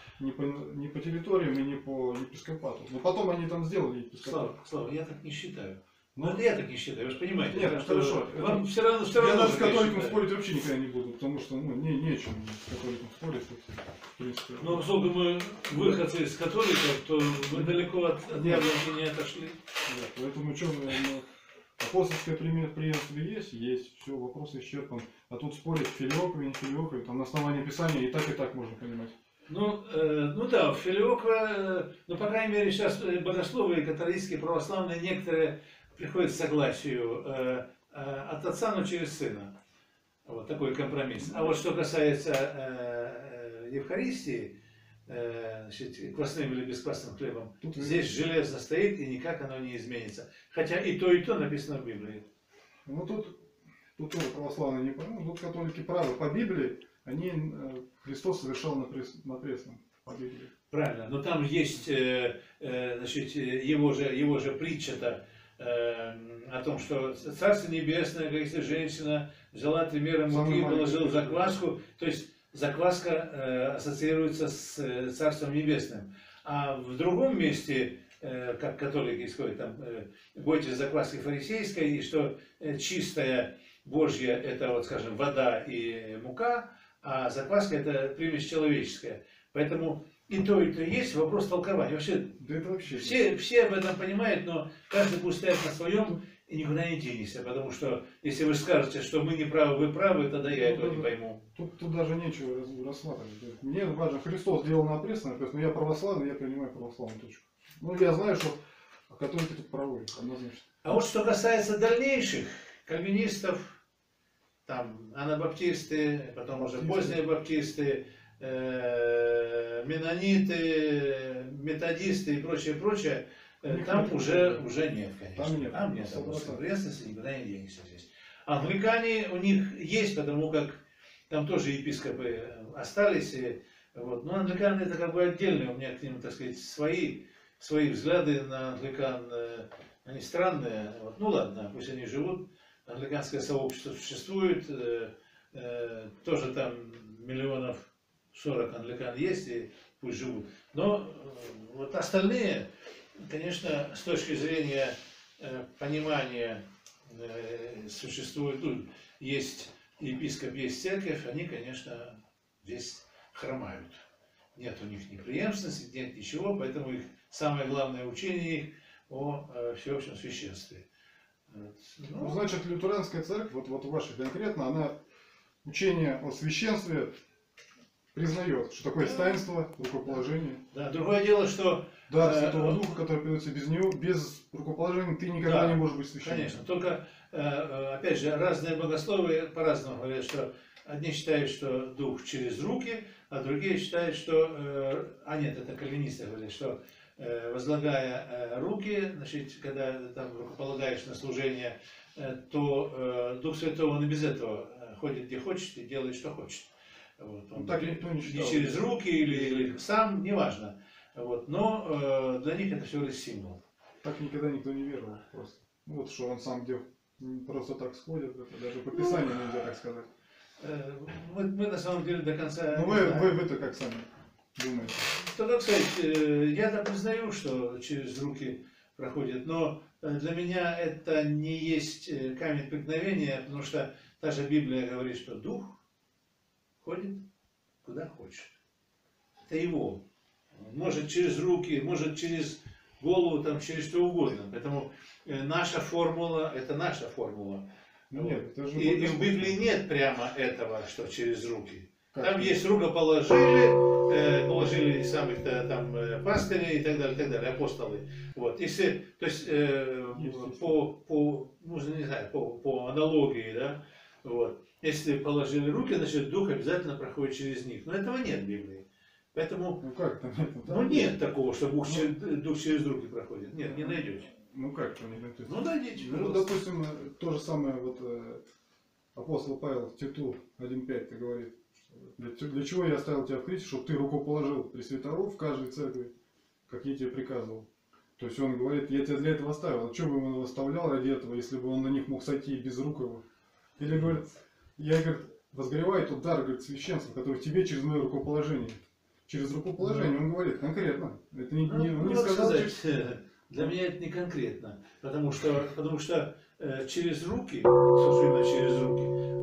[SPEAKER 2] территориям и не по епископату. Но потом они там сделали епископат.
[SPEAKER 3] Слава, я так не считаю. Это я так не считаю, вы же понимаете.
[SPEAKER 2] Нет, хорошо.
[SPEAKER 3] Вам все равно
[SPEAKER 2] Я даже с католиком спорить вообще никогда не буду, потому что не о чем с католиком спорить. В принципе.
[SPEAKER 3] Но поскольку мы выходцы из католиков, то мы далеко от яблонки не отошли.
[SPEAKER 2] Да, поэтому что, апостольское преемство есть, все, вопрос исчерпан. А тут спорить филиокове, не филиокове, там на основании Писания и так можно понимать.
[SPEAKER 3] Да, филиоква, по крайней мере, сейчас богословы католические, православные, некоторые приходят к согласию от отца, но через сына. Вот такой компромисс. А вот что касается Евхаристии, квасным или бесквасным хлебом, здесь железно стоит, и никак оно не изменится. Хотя и то написано в Библии.
[SPEAKER 2] Ну тут тоже православные не поймут, тут католики правы. По Библии Христос совершал на пресном. По Библии.
[SPEAKER 3] Правильно, но там есть его же притча-то о том, что Царство Небесное, как если женщина взяла 3 меры муки, положила закваску, то есть закваска ассоциируется с Царством Небесным. А в другом месте, как католики исходят, там бойтесь закваски фарисейской, и что чистая Божья это, вот скажем, вода и мука, а закваска это примесь человеческая. Поэтому и то есть вопрос толкования. Вообще, все об этом понимают, но каждый будет стоять на своем и никуда не денешься. Потому что если вы скажете, что мы не правы, вы правы, тогда я этого не пойму.
[SPEAKER 2] Тут даже нечего рассматривать. Мне важно, Христос сделал на пресном, но я православный, я принимаю православную точку. Я знаю, что католики тут правы, однозначно.
[SPEAKER 3] А вот что касается дальнейших кальвинистов, там анабаптисты, потом уже поздние баптисты, менониты, методисты и прочее, прочее, там уже нет, конечно. Там нет апостольской пресности, никуда не денешься здесь. Англикане у них есть, потому как там тоже епископы остались. Вот. Но англиканы это как бы отдельные, у меня к ним, так сказать, свои взгляды на англикан, они странные. Вот. Ну ладно, пусть они живут. Англиканское сообщество существует, тоже там 40 миллионов англикан есть, и пусть живут. Но вот остальные, конечно, с точки зрения понимания существует, ну, есть епископ, есть церковь, они, конечно, здесь хромают. Нет у них ни преемственности, нет ничего, поэтому их самое главное учение их о всеобщем священстве.
[SPEAKER 2] Ну, значит, лютеранская церковь, вот ваша конкретно, она учение о священстве признает, что такое таинство, рукоположение.
[SPEAKER 3] Да, другое дело, что...
[SPEAKER 2] Да, Святого Духа, который появится без него, без рукоположения ты никогда не можешь быть священником.
[SPEAKER 3] Конечно, только, опять же, разные богословы по-разному говорят, что одни считают, что Дух через руки, а другие считают, что... нет, это кальвинисты говорят, что возлагая руки, значит, когда там рукополагаешь на служение, то Дух Святой, он и без этого ходит где хочет и делает, что хочет. Вот. Он
[SPEAKER 2] так никто не считал.
[SPEAKER 3] Не через руки или сам, неважно. Вот. Но для них это всего лишь символ.
[SPEAKER 2] Так никогда никто не веровал просто. Вот что он сам где просто так сходит, даже по Писанию нельзя так сказать.
[SPEAKER 3] Мы на самом деле до конца...
[SPEAKER 2] Ну вы-то как сами думаете?
[SPEAKER 3] Что так сказать, я-то признаю, что через руки проходит, но для меня это не есть камень преткновения, потому что та же Библия говорит, что Дух ходит куда хочет. Это его. Может через руки, может через голову, там, через что угодно. Поэтому наша формула, это наша формула.
[SPEAKER 2] Нет, это же
[SPEAKER 3] и в Библии нет прямо этого, что через руки. Там есть рукоположили, положили самых-то там пастырей и так далее, апостолы. Вот. Если, то есть, нужно, не знаю, по аналогии, да, вот. Если положили руки, значит, Дух обязательно проходит через них. Но этого нет в Библии. Поэтому,
[SPEAKER 2] ну как там нет?
[SPEAKER 3] Ну нет такого, что Дух через руки проходит. Нет, не найдете.
[SPEAKER 2] Ну как там не найдете?
[SPEAKER 3] Ну найдите.
[SPEAKER 2] Ну, допустим, то же самое вот апостол Павел в Титу 1.5 говорит. Для чего я оставил тебя в Крите, чтобы ты рукоположил пресвитеров в каждой церкви, как я тебе приказывал. То есть он говорит, я тебя для этого оставил. А что бы он его оставлял ради этого, если бы он на них мог сойти без рук его? Или говорит, я, говорит, возгреваю тот дар, говорит, священства, который тебе через мое рукоположение. Через рукоположение он говорит конкретно. Это не, он не сказал.
[SPEAKER 3] Для меня это не конкретно. Потому что через руки, собственно, через руки,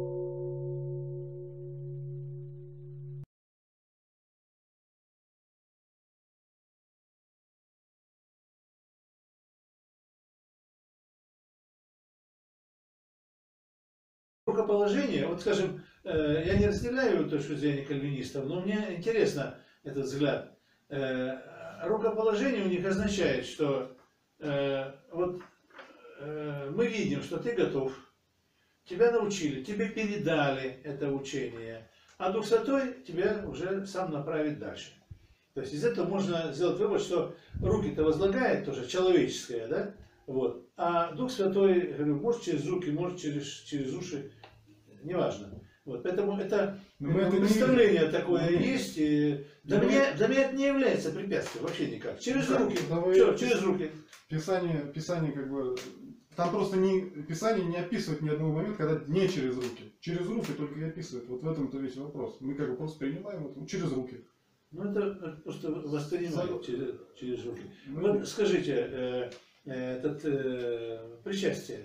[SPEAKER 3] рукоположение, вот скажем, я не разделяю точку зрения кальвинистов, но мне интересно этот взгляд. Рукоположение у них означает, что мы видим, что ты готов, тебя научили, тебе передали это учение, а Дух Святой тебя уже сам направит дальше. То есть из этого можно сделать вывод, что руки-то возлагает тоже человеческое, да? Вот. А Дух Святой, говорю, может через руки, может через уши, неважно. Вот. Поэтому это представление такое есть. И для меня это не является препятствием вообще никак. Через руки. Все, через руки.
[SPEAKER 2] Писание как бы... Там просто Писание не описывает ни одного момента, когда не через руки. Через руки только и описывает. Вот в этом-то весь вопрос. Мы как бы просто принимаем это через руки.
[SPEAKER 3] Ну это просто воспринимаем через руки. Вот скажите, причастие.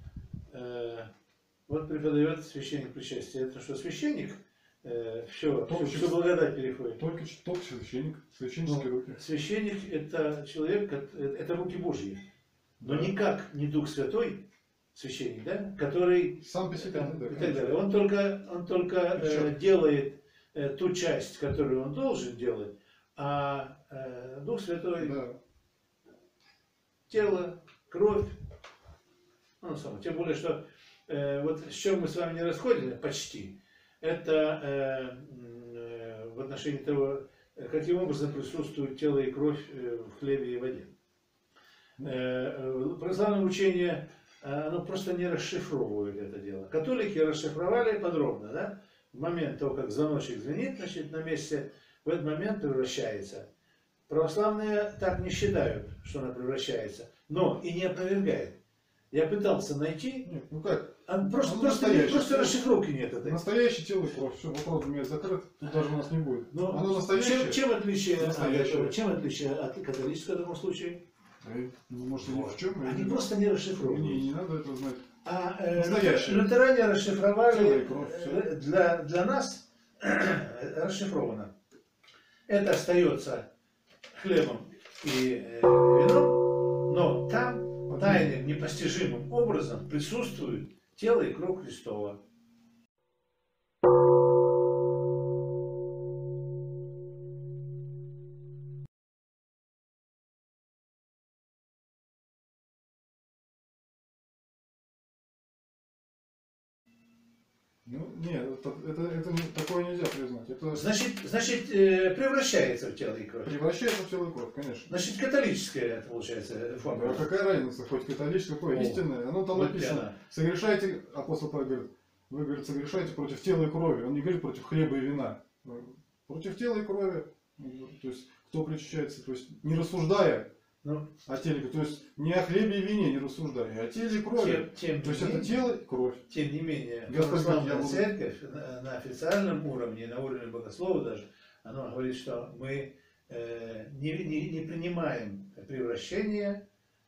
[SPEAKER 3] Вот преподает священник причастие. Это что, священник? Все благодать переходит.
[SPEAKER 2] Только священник, священнические руки.
[SPEAKER 3] Священник это человек, это руки Божьи. Но никак не Дух Святой, священник, да, который
[SPEAKER 2] сам по себе,
[SPEAKER 3] и так далее. Он только делает ту часть, которую он должен делать, а Дух Святой, тело, кровь, тем более, что вот с чем мы с вами не расходимся, почти, это в отношении того, каким образом присутствует тело и кровь в хлебе и воде. Православное учение, оно просто не расшифровывает это дело. Католики расшифровали подробно, да? В момент того, как звоночек звенит, значит, на месте, в этот момент превращается. Православные так не считают, что она превращается, но и не опровергает. Я пытался найти,
[SPEAKER 1] Нет, ну как?
[SPEAKER 3] просто расшифровки нет этой.
[SPEAKER 1] Настоящее тело и кровь. Все, вопрос для меня закрыт. Тут даже у нас не будет.
[SPEAKER 3] Но
[SPEAKER 1] Оно настоящее.
[SPEAKER 3] чем отличие
[SPEAKER 1] Настоящее.
[SPEAKER 3] чем отличие от католического в таком случае?
[SPEAKER 1] Ну, может, ни в чем.
[SPEAKER 3] Они просто не расшифровывают.
[SPEAKER 1] Мне не надо это знать.
[SPEAKER 3] Настоящее. Лютеране
[SPEAKER 1] Тело
[SPEAKER 3] расшифровали
[SPEAKER 1] и кровь, всё.
[SPEAKER 3] для нас расшифровано. Это остается хлебом и вином, но там тайным, непостижимым образом присутствует тело и кровь Христова.
[SPEAKER 1] Ну, нет, такое нельзя признать. Это
[SPEAKER 3] Значит, превращается в тело и кровь.
[SPEAKER 1] превращается в тело и кровь, конечно.
[SPEAKER 3] Значит, католическая, это получается,
[SPEAKER 1] Да,
[SPEAKER 3] формула.
[SPEAKER 1] какая разница, хоть католическое, какое истинное. Оно там
[SPEAKER 3] вот
[SPEAKER 1] написано.
[SPEAKER 3] она.
[SPEAKER 1] Согрешайте, апостол Павел говорит, вы, говорит, согрешаете против тела и крови. Он не говорит против хлеба и вина. Против тела и крови. То есть, кто причащается, то есть, не рассуждая
[SPEAKER 3] Ну,
[SPEAKER 1] о теле, то есть, не о хлебе и вине не рассуждая, а о теле и крови. То есть, это тело и кровь.
[SPEAKER 3] Тем не менее,
[SPEAKER 1] Господь,
[SPEAKER 3] православная
[SPEAKER 1] я буду-
[SPEAKER 3] церковь на официальном уровне, на уровне богослова даже, она говорит, что мы не принимаем превращение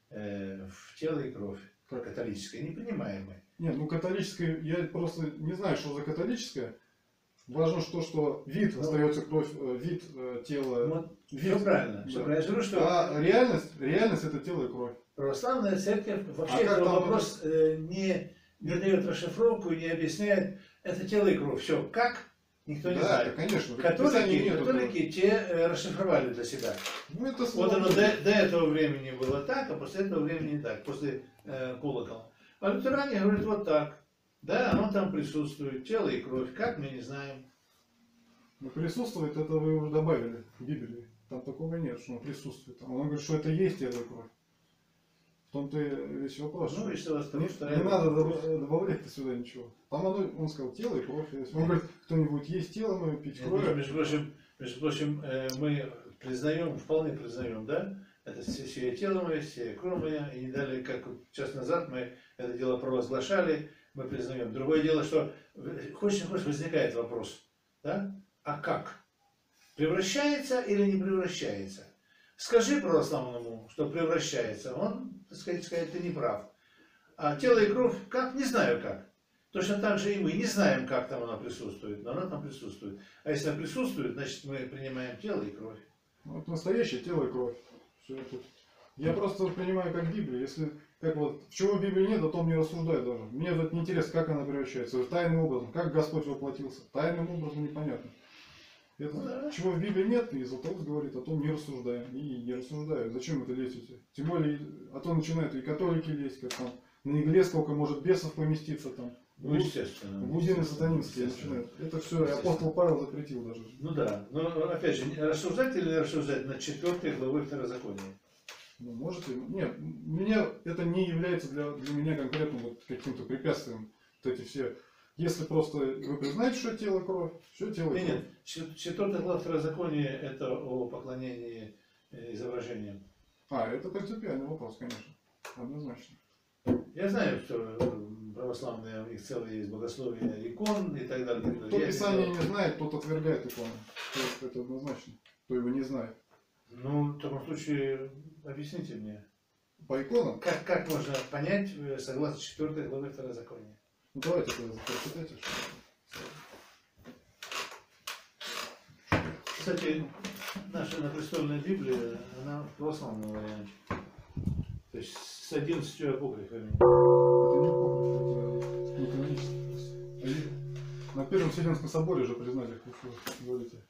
[SPEAKER 3] в тело и кровь. Католическое. Не принимаем мы.
[SPEAKER 1] Нет, ну католическое, я просто не знаю, что за католическое. Важно, что вид остается кровь, вид тела.
[SPEAKER 3] Вот,
[SPEAKER 1] Вид.
[SPEAKER 3] все правильно.
[SPEAKER 1] Да.
[SPEAKER 3] Все правильно. Я говорю, что
[SPEAKER 1] А реальность это тело и кровь.
[SPEAKER 3] православная церковь вообще
[SPEAKER 1] как
[SPEAKER 3] этот
[SPEAKER 1] там
[SPEAKER 3] вопрос не дает расшифровку и не объясняет. Это тело и кровь. Все. Как? Никто не
[SPEAKER 1] Да,
[SPEAKER 3] знает.
[SPEAKER 1] это, конечно. в Писании нету этого.
[SPEAKER 3] Католики те расшифровали для себя.
[SPEAKER 1] Ну, это
[SPEAKER 3] Вот
[SPEAKER 1] слово.
[SPEAKER 3] оно до этого времени было так, а после этого времени так, после колокола. А лютеране говорят вот так. Да, оно там присутствует, тело и кровь. Как, мы не знаем.
[SPEAKER 1] Ну, присутствует, это вы уже добавили в Библии. Там такого нет, что оно присутствует. Он говорит, что это есть тело и кровь. В том-то и весь вопрос.
[SPEAKER 3] Ну,
[SPEAKER 1] что
[SPEAKER 3] если вас
[SPEAKER 1] не надо добавлять сюда ничего. Там он сказал тело и кровь. Он говорит, кто-нибудь есть тело мое, пить кровь.
[SPEAKER 3] Между прочим, мы признаем, вполне признаем, да? Это все тело мое, все кровь моя. И не далее, как час назад мы это дело провозглашали, мы признаем. Другое дело, что хочешь не хочешь, возникает вопрос, да? А как? Превращается или не превращается? Скажи православному, что превращается. Он, так сказать, ты не прав. А тело и кровь, как? Не знаю как. Точно так же и мы не знаем, как там она присутствует, но она там присутствует. А если она присутствует, значит мы принимаем тело и кровь.
[SPEAKER 1] Ну, это настоящее тело и кровь. Все это. Я просто воспринимаю как Библию. Если как вот в чего в Библии нет, о том не рассуждаю даже. Мне вот не интересно, как она превращается. Тайным образом. Как Господь воплотился. Тайным образом непонятно. Это,
[SPEAKER 3] Да.
[SPEAKER 1] чего в Библии нет, и Златоуст говорит, о том не рассуждаем. И не рассуждаю. Зачем это лезть? Тем более, а то начинают и католики лезть, как там на игле сколько может бесов поместиться там.
[SPEAKER 3] Ну, естественно.
[SPEAKER 1] Будины сатанинские начинают. Это все апостол Павел запретил даже.
[SPEAKER 3] Ну да, но опять же, рассуждать или не рассуждать над 4 главой Второзакония?
[SPEAKER 1] Ну, можете. Нет, меня это не является для меня конкретно вот каким-то препятствием. Вот эти все. Если просто вы признаете, что тело кровь, все тело кровь.
[SPEAKER 3] Нет, 4 глава Второзакония это о поклонении изображениям.
[SPEAKER 1] Это принципиальный вопрос, конечно. Однозначно.
[SPEAKER 3] Я знаю, что православные, у них целые есть богословие икон и так далее.
[SPEAKER 1] Кто Писание не знает, тот отвергает икону. Это однозначно. Кто его не знает.
[SPEAKER 3] Ну, в таком случае, объясните мне,
[SPEAKER 1] По иконам?
[SPEAKER 3] как можно понять, согласно 4 главе Второзакония?
[SPEAKER 1] Ну давайте тогда прочитайте.
[SPEAKER 3] Кстати, наша напрестольная Библия, она в православном варианте. То есть с 11 апокрифами.
[SPEAKER 1] Это не апокриф, это не канонический. На Первом Вселенском соборе уже признали, как вы говорите.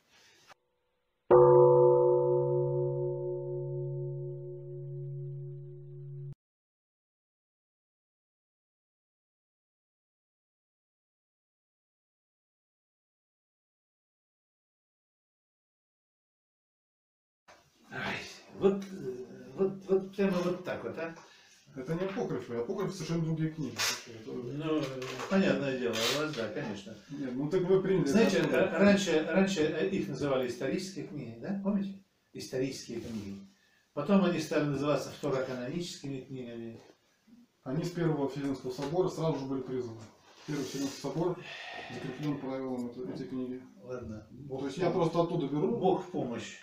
[SPEAKER 3] Вот прямо вот так вот, а?
[SPEAKER 2] Это не апокрифы, апокрифы совершенно другие книги.
[SPEAKER 3] Ну, понятное дело, у вас, да, конечно.
[SPEAKER 2] Нет, ну так вы приняли.
[SPEAKER 3] Знаете, раньше их называли исторические книги, да, помните? Исторические книги. Потом они стали называться второканоническими книгами.
[SPEAKER 2] Они с Первого Вселенского собора сразу же были призваны. Первый Вселенский собор закреплен правилом эти книги.
[SPEAKER 3] Ладно.
[SPEAKER 2] То есть я просто оттуда беру.
[SPEAKER 3] Бог в помощь.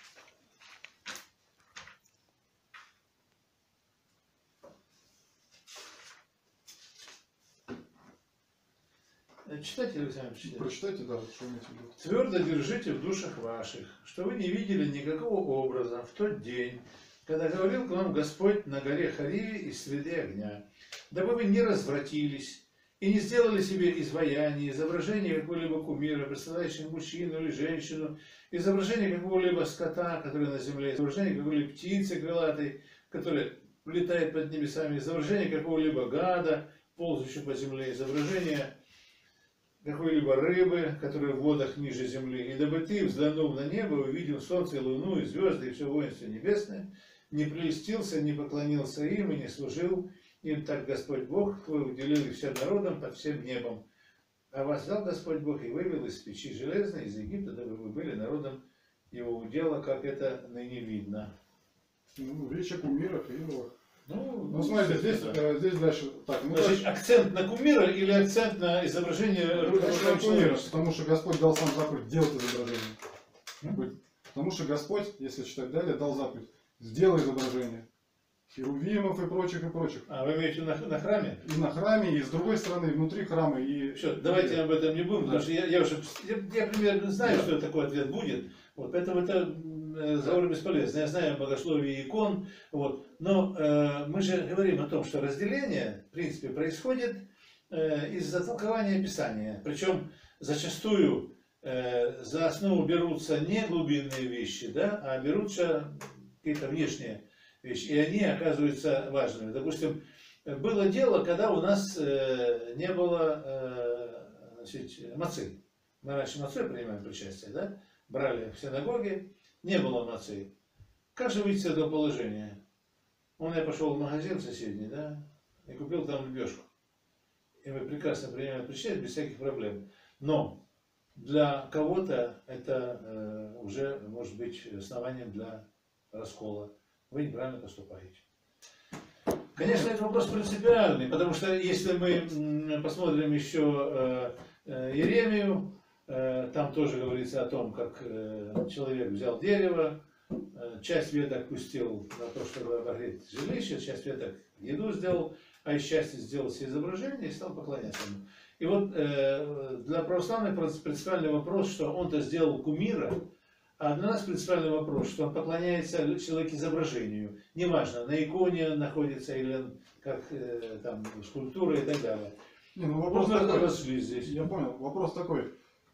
[SPEAKER 3] Читайте или вы сами прочитаете?
[SPEAKER 2] Прочитайте, да, что имеете в виду.
[SPEAKER 3] Твердо держите в душах ваших, что вы не видели никакого образа в тот день, когда говорил к вам Господь на горе Хариве из среды огня, дабы вы не развратились и не сделали себе изваяние, изображение какого-либо кумира, представляющего мужчину или женщину, изображение какого-либо скота, который на земле, изображение какой-либо птицы крылатой, которая летает под небесами, изображение какого-либо гада, ползающего по земле, изображение какой-либо рыбы, которая в водах ниже земли, и дабы ты, взглянув на небо, увидел солнце, и луну, и звезды, и все воинство небесное, не прелестился, не поклонился им и не служил им, так Господь Бог твой уделил их всем народам под всем небом. А вас взял Господь Бог и вывел из печи железной, из Египта, дабы вы были народом его удела, как это ныне видно.
[SPEAKER 2] Ну, речь о кумирах, идолах.
[SPEAKER 3] Ну,
[SPEAKER 2] Смотрите, здесь дальше. Так, ну,
[SPEAKER 3] значит, акцент на кумира или акцент на изображение
[SPEAKER 2] на кумира, потому что Господь дал сам заповедь делать изображение. Потому что Господь, если читать далее, дал заповедь: сделай изображение херувимов и прочих, и прочих.
[SPEAKER 3] А вы имеете на храме?
[SPEAKER 2] И на храме, и с другой стороны, и внутри храма. И...
[SPEAKER 3] Все, давайте об этом не будем, потому что я примерно знаю, что такой ответ будет. Вот, поэтому это разговор бесполезный. Я знаю о богословии икон. Вот, но мы же говорим о том, что разделение, в принципе, происходит из-за толкования Писания. Причем зачастую за основу берутся не глубинные вещи, да, а берутся какие-то внешние вещи. И они оказываются важными. Допустим, было дело, когда у нас не было мацы. Мы раньше мацой принимаем причастие, да? Брали в синагоге, не было мацы. Как же выйти из этого положения? Я пошел в магазин соседний, да, и купил там лепешку. И мы прекрасно принимаем причастие без всяких проблем. Но для кого-то это уже может быть основанием для раскола. Вы неправильно поступаете. Конечно, это вопрос принципиальный, потому что если мы посмотрим еще Иеремию, там тоже говорится о том, как человек взял дерево, часть веток пустил на то, чтобы обогреть жилище, часть веток еду сделал, а из части сделал себе изображение и стал поклоняться ему. И вот для православных принципиальный вопрос, что он-то сделал кумира, а для нас принципиальный вопрос, что он поклоняется человек изображению. Неважно, на иконе находится или как там скульптура и так далее.
[SPEAKER 2] Не, ну вопрос такой,
[SPEAKER 3] здесь.
[SPEAKER 2] Я понял, вопрос такой.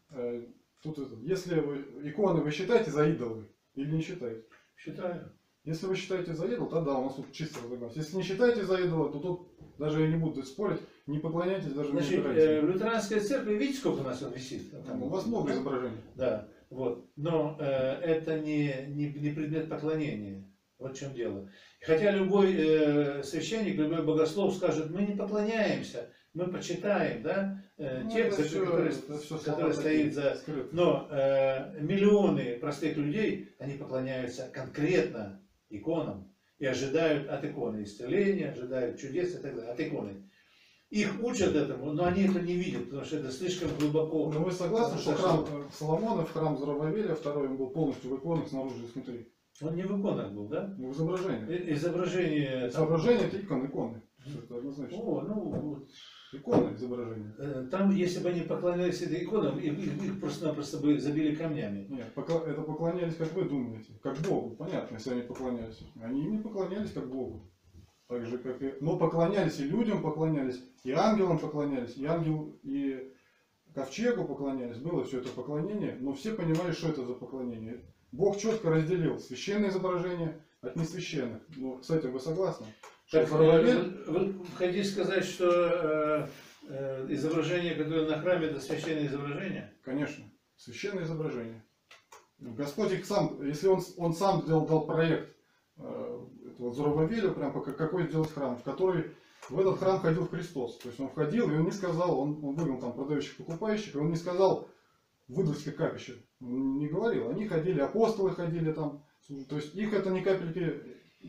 [SPEAKER 2] Тут если вы иконы вы считаете за идолы или не считаете?
[SPEAKER 3] Считаю.
[SPEAKER 2] Если вы считаете за идол, тогда у нас тут чисто разобрался. Если не считаете за идола, то тут даже я не буду спорить, не поклоняйтесь, даже
[SPEAKER 3] Значит,
[SPEAKER 2] не играйте.
[SPEAKER 3] в лютеранской церкви, видите, сколько у нас он висит? Там,
[SPEAKER 2] У вас много изображений.
[SPEAKER 3] Да, вот. Но это не предмет поклонения. Вот в чем дело. Хотя любой священник, любой богослов скажет: мы не поклоняемся, мы почитаем, да, текст, который стоит за... Но миллионы простых людей, они поклоняются конкретно иконам и ожидают от иконы исцеления, ожидают чудес и так далее, от иконы. Их учат этому, но они это не видят, потому что это слишком глубоко.
[SPEAKER 2] Но вы согласны, что храм Соломонов, храм Зоробавеля, второй, он был полностью в иконах снаружи и снутри?
[SPEAKER 3] Он не в иконах был, да?
[SPEAKER 2] Ну, в изображении.
[SPEAKER 3] Изображение...
[SPEAKER 2] Изображение это иконы. Это однозначно.
[SPEAKER 3] О, ну вот.
[SPEAKER 2] Иконы изображения.
[SPEAKER 3] Там, если бы они поклонялись этой иконам, их просто-напросто бы забили камнями.
[SPEAKER 2] Нет, это поклонялись, как вы думаете, как Богу, понятно, если они поклонялись. Они им не поклонялись, как Богу. Так же, как и... Но поклонялись и людям поклонялись, и ангелам поклонялись, и ангелу, и ковчегу поклонялись. Было все это поклонение, но все понимали, что это за поклонение. Бог четко разделил священное изображение от несвященных. Ну, с этим вы согласны?
[SPEAKER 3] Так, вы хотите сказать, что изображение, которое на храме, это священное изображение?
[SPEAKER 2] Конечно, священное изображение. Господь их сам, если он сам дал проект этого Зоробавеля, прям какой сделать храм, в этот храм ходил Христос. То есть он входил, и он не сказал, он выгнал там продающих, покупающих, и он не сказал выдавское капище. Он не говорил. Они ходили, апостолы ходили там. То есть их это ни капельки...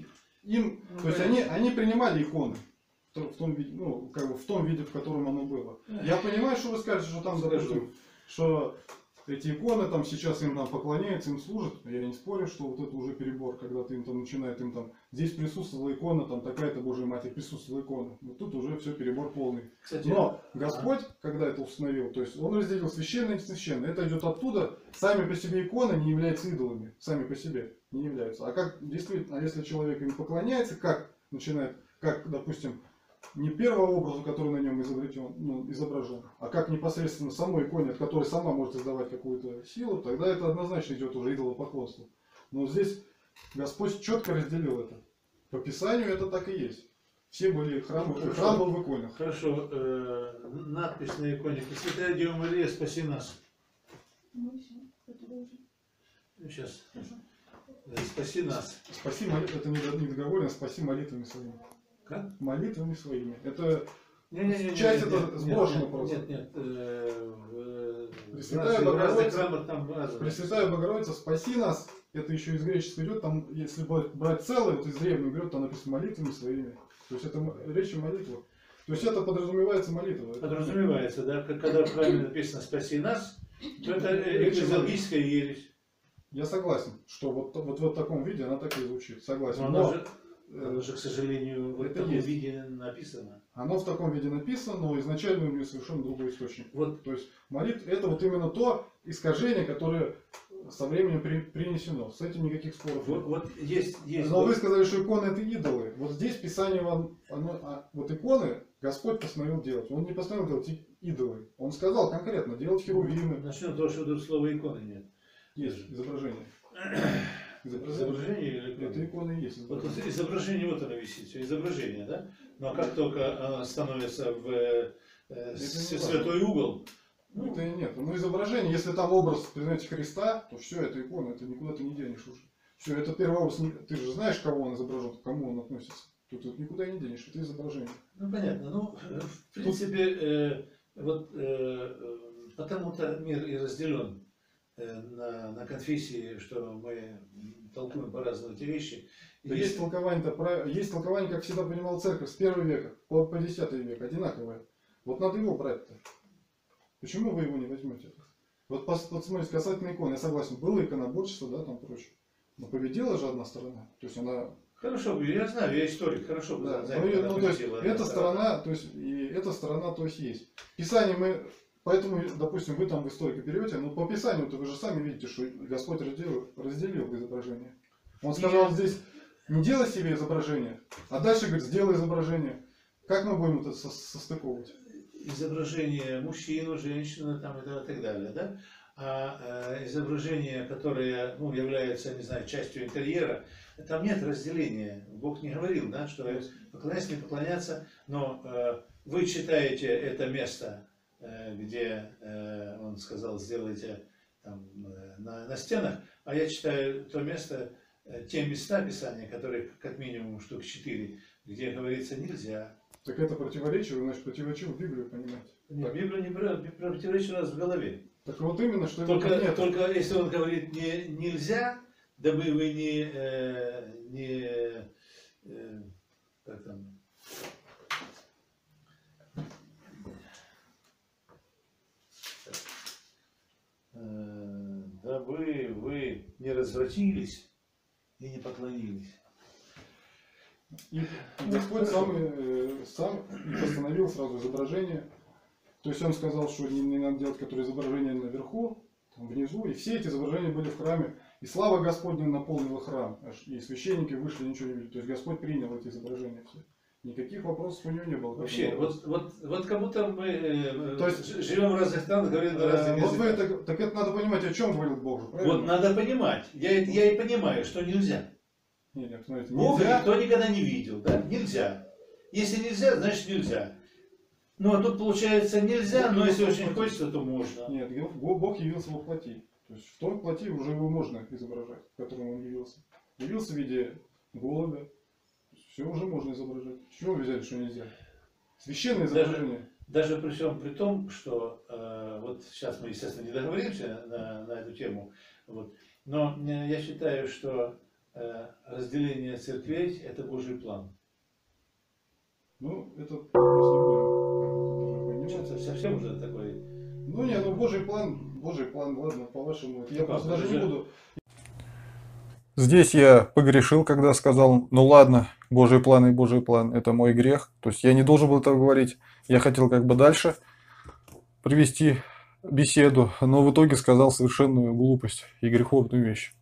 [SPEAKER 2] То есть они принимали иконы в том виде, ну, как бы в том виде, в котором оно было. Я понимаю, что вы скажете, что там, допустим, что эти иконы там сейчас им там поклоняются, им служат. Я не спорю, что вот это уже перебор, когда ты им там начинает, им там здесь присутствовала икона, там такая-то Божья Матерь, присутствовала икона. Вот тут уже все перебор полный.
[SPEAKER 3] Кстати,
[SPEAKER 2] Но Господь, когда это установил, то есть он разделил священное и несвященное. Это идет оттуда. Сами по себе иконы не являются идолами. Сами по себе не являются. А как действительно, а если человек им поклоняется, как начинает, как, допустим, не первого образа, который на нем изобретен, ну, изображен, а как непосредственно самой иконе, от которой сама может издавать какую-то силу, тогда это однозначно идет уже идолопоклонство. Но здесь Господь четко разделил это. По Писанию это так и есть. Все были храмы, храм был в иконах.
[SPEAKER 3] Хорошо, надпись на иконе: Пресвятая Дева Мария, спаси нас.
[SPEAKER 4] Ну все, это уже.
[SPEAKER 3] Сейчас. Спаси нас.
[SPEAKER 2] Спаси молитвы, это не договорено, спаси молитвами своими.
[SPEAKER 3] Как?
[SPEAKER 2] Молитвами своими. Это
[SPEAKER 3] Не,
[SPEAKER 2] часть это сброшена
[SPEAKER 3] нет,
[SPEAKER 2] просто.
[SPEAKER 3] Нет.
[SPEAKER 2] Пресвятая
[SPEAKER 3] В разных
[SPEAKER 2] Богородица,
[SPEAKER 3] храмах там разные.
[SPEAKER 2] Пресвятая Богородица, спаси нас. Это еще из греческого идет, там, если брать целое, вот из древнего берет, там написано молитвами своими. То есть это речь о молитве. То есть это подразумевается молитва.
[SPEAKER 3] Подразумевается, да, когда в храме написано «спаси нас», то это экклезиологическая ересь.
[SPEAKER 2] Я согласен, что вот в таком виде она так и звучит. Согласен.
[SPEAKER 3] Но оно же, к сожалению, в
[SPEAKER 2] это
[SPEAKER 3] таком
[SPEAKER 2] есть.
[SPEAKER 3] виде написано.
[SPEAKER 2] Оно в таком виде написано, но изначально у нее совершенно другой источник.
[SPEAKER 3] Вот.
[SPEAKER 2] То есть молитва это вот именно то искажение, которое со временем принесено. С этим никаких споров нет.
[SPEAKER 3] Вот есть.
[SPEAKER 2] Но вы сказали, что иконы это идолы. Вот здесь Писание вам, вот иконы Господь постановил делать. Он не постановил делать идолы. Он сказал конкретно делать херувимы.
[SPEAKER 3] Начнем с того, что тут слова иконы нет.
[SPEAKER 2] Есть изображение.
[SPEAKER 3] Изображение или икона?
[SPEAKER 2] Это иконы и есть
[SPEAKER 3] Вот
[SPEAKER 2] изображение.
[SPEAKER 3] изображение, вот оно висит, все изображение, да? Но как только оно становится в святой угол,
[SPEAKER 2] Ну, это и нет. Ну, изображение, если там образ, признаете, Христа, то все, это икона, это никуда ты не денешь уже. Все, это первый образ, ты же знаешь, кого он изображен, к кому он относится. Тут никуда не денешь, это изображение.
[SPEAKER 3] ну понятно, ну в принципе, потому-то мир и разделен на конфессии, что мы толкуем по-разному эти вещи.
[SPEAKER 2] Да есть толкование, как всегда понимала церковь, с 1 века по 10 век, одинаковое. Вот надо его брать-то. Почему вы его не возьмете? Вот посмотрите, касательно икон, я согласен, было иконоборчество, да, там прочее. Но победила же одна сторона. То есть она...
[SPEAKER 3] Хорошо, я знаю, я историк, хорошо.
[SPEAKER 2] Да,
[SPEAKER 3] знаю,
[SPEAKER 2] ну, то есть эта сторона, то есть и эта сторона, то есть есть. Писание мы, поэтому, допустим, вы там в историка берете, но по Писанию-то вы же сами видите, что Господь разделил изображение. Он сказал здесь, не делай себе изображение, а дальше говорит, сделай изображение. Как мы будем это состыковывать?
[SPEAKER 3] Изображение мужчину, женщину там, и так далее, да? А изображение, которое является, не знаю, частью интерьера, там нет разделения. Бог не говорил, да, что поклоняться, не поклоняться, но вы читаете это место, где он сказал, сделайте там, на стенах, а я читаю то место, те места Писания, которые как минимум штук 4, где говорится нельзя.
[SPEAKER 2] Так это противоречие, значит, противоречил Библию, понимаете?
[SPEAKER 3] Нет, Библия не противоречит у нас в голове.
[SPEAKER 2] Так вот именно, что
[SPEAKER 3] только если он говорит нельзя, дабы вы как там, дабы вы не развратились и не поклонились.
[SPEAKER 2] И Господь сам постановил сразу изображение. То есть он сказал, что не надо делать, которые изображения наверху, там, внизу. И все эти изображения были в храме. И слава Господня наполнила храм. И священники вышли, ничего не видели. То есть Господь принял эти изображения все. Никаких вопросов у него не было.
[SPEAKER 3] Вообще, вот как будто мы
[SPEAKER 2] то есть,
[SPEAKER 3] живем в разных странах, говорим на разных языках.
[SPEAKER 2] Так это надо понимать, о чем говорил Бог. Правильно?
[SPEAKER 3] Вот надо понимать. Я и понимаю, что нельзя.
[SPEAKER 2] Нет, смотрите,
[SPEAKER 3] Бога
[SPEAKER 2] нельзя.
[SPEAKER 3] никто никогда не видел, да? Нельзя. Если нельзя, значит нельзя. Ну а тут получается нельзя, но если очень хочется, то можно.
[SPEAKER 2] Нет, Бог явился во плоти. То есть в том плоти уже его можно изображать, в котором он явился. Явился в виде голубя. Все уже можно изображать. С чего вы взяли, что нельзя? Священное
[SPEAKER 3] Даже-
[SPEAKER 2] изображение.
[SPEAKER 3] Даже при всем при том, что вот сейчас мы, естественно, не договоримся на эту тему, вот, но я считаю, что разделение церквей – это Божий план.
[SPEAKER 2] Ну, это вопрос не будем
[SPEAKER 3] Что-то
[SPEAKER 2] понимать.
[SPEAKER 3] совсем уже такой.
[SPEAKER 2] Ну не, ну Божий план, ладно, по-вашему. Я
[SPEAKER 3] Ну,
[SPEAKER 2] просто
[SPEAKER 3] как,
[SPEAKER 2] даже
[SPEAKER 3] это
[SPEAKER 2] не
[SPEAKER 3] же-
[SPEAKER 2] буду.
[SPEAKER 1] Здесь я погрешил, когда сказал, ну ладно, Божий план и Божий план – это мой грех. То есть я не должен был так говорить. Я хотел как бы дальше привести беседу, но в итоге сказал совершенную глупость и греховную вещь.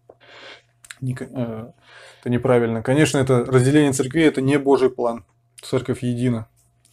[SPEAKER 1] Это неправильно. Конечно, это разделение церквей – это не Божий план. Церковь едина.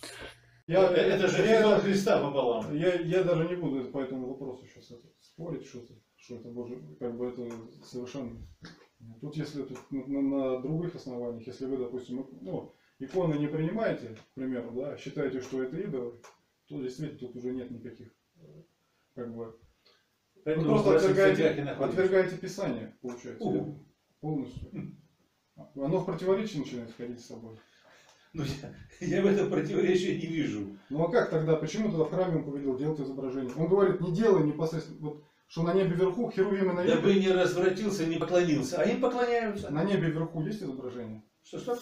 [SPEAKER 3] Это же Христос Христа пополам.
[SPEAKER 2] Я даже не буду по этому вопросу сейчас спорить, что это Божий, как бы это совершенно. Тут если на других основаниях, если вы, допустим, ну, иконы не принимаете, к примеру, да, считаете, что это идолы, то действительно тут уже нет никаких, как бы, вы
[SPEAKER 3] Поэтому
[SPEAKER 2] просто
[SPEAKER 3] в церквях и находимся.
[SPEAKER 2] отвергаете Писание, получается,
[SPEAKER 3] Угу.
[SPEAKER 2] полностью. Оно в противоречие начинает входить с собой.
[SPEAKER 3] Ну, я в этом противоречия не вижу.
[SPEAKER 2] Ну а как тогда, почему тогда в храме он повелел делать изображение? Он говорит, не делай непосредственно, вот, что на небе вверху, херувимы на
[SPEAKER 3] Дабы
[SPEAKER 2] небе,
[SPEAKER 3] не развратился, не поклонился. А им поклоняются.
[SPEAKER 2] на небе вверху есть изображение?
[SPEAKER 3] Что?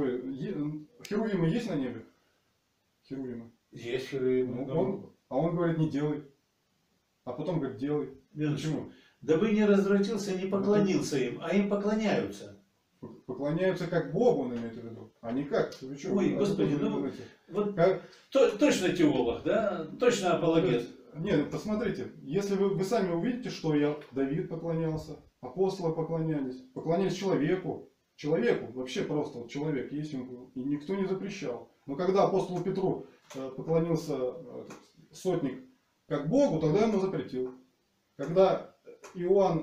[SPEAKER 2] Херувимы есть на небе? Херувимы.
[SPEAKER 3] Есть
[SPEAKER 2] Ну, он говорит, не делай. А потом говорит, делай. Почему?
[SPEAKER 3] Дабы не развратился, не поклонился им, а им поклоняются.
[SPEAKER 2] Поклоняются как Богу, он имеет в виду, а не как. Вы что,
[SPEAKER 3] Ой,
[SPEAKER 2] вы
[SPEAKER 3] Господи,
[SPEAKER 2] откуда вы
[SPEAKER 3] ну,
[SPEAKER 2] думаете?
[SPEAKER 3] Вот
[SPEAKER 2] Как-
[SPEAKER 3] точно теолог, да? Точно апологет.
[SPEAKER 2] Нет, посмотрите, если вы сами увидите, что Давид поклонялся, апостолы поклонялись человеку, вообще просто вот человек есть, он был, и никто не запрещал. Но когда апостолу Петру поклонился сотник как Богу, тогда ему запретил. Когда Иоанн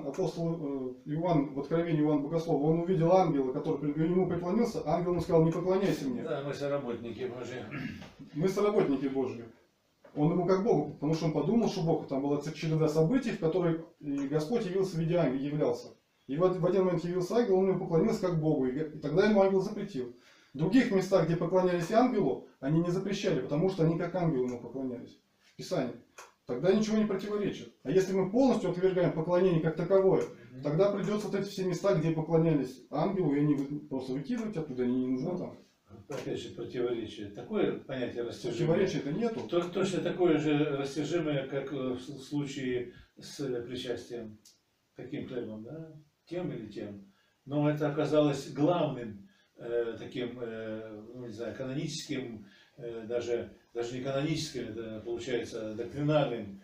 [SPEAKER 2] в Откровении Иоанн Богослов, он увидел ангела, который ему преклонился, ангел ему сказал, не поклоняйся мне.
[SPEAKER 3] Да, мы соработники Божьи.
[SPEAKER 2] Мы соработники Божьи. Он ему как Богу, потому что он подумал, что Бог, там была череда событий, в которой и Господь явился в виде ангела, являлся. И в один момент явился ангел, он ему поклонился как Богу, и тогда ему ангел запретил. В других местах, где поклонялись ангелу, они не запрещали, потому что они как ангелу ему поклонялись. В Писании. Тогда ничего не противоречит. А если мы полностью отвергаем поклонение как таковое, тогда придется вот эти все места, где поклонялись ангелу, и они просто выкидывать оттуда, они не нужны там.
[SPEAKER 3] Опять же, противоречие. Такое понятие растяжимое.
[SPEAKER 2] Противоречия-то нету.
[SPEAKER 3] Точно такое же растяжимое, как в случае с причастием. Каким хлебом, да? Тем или тем. Но это оказалось главным таким, ну, не знаю, каноническим, даже не каноническим, это получается доктринальным,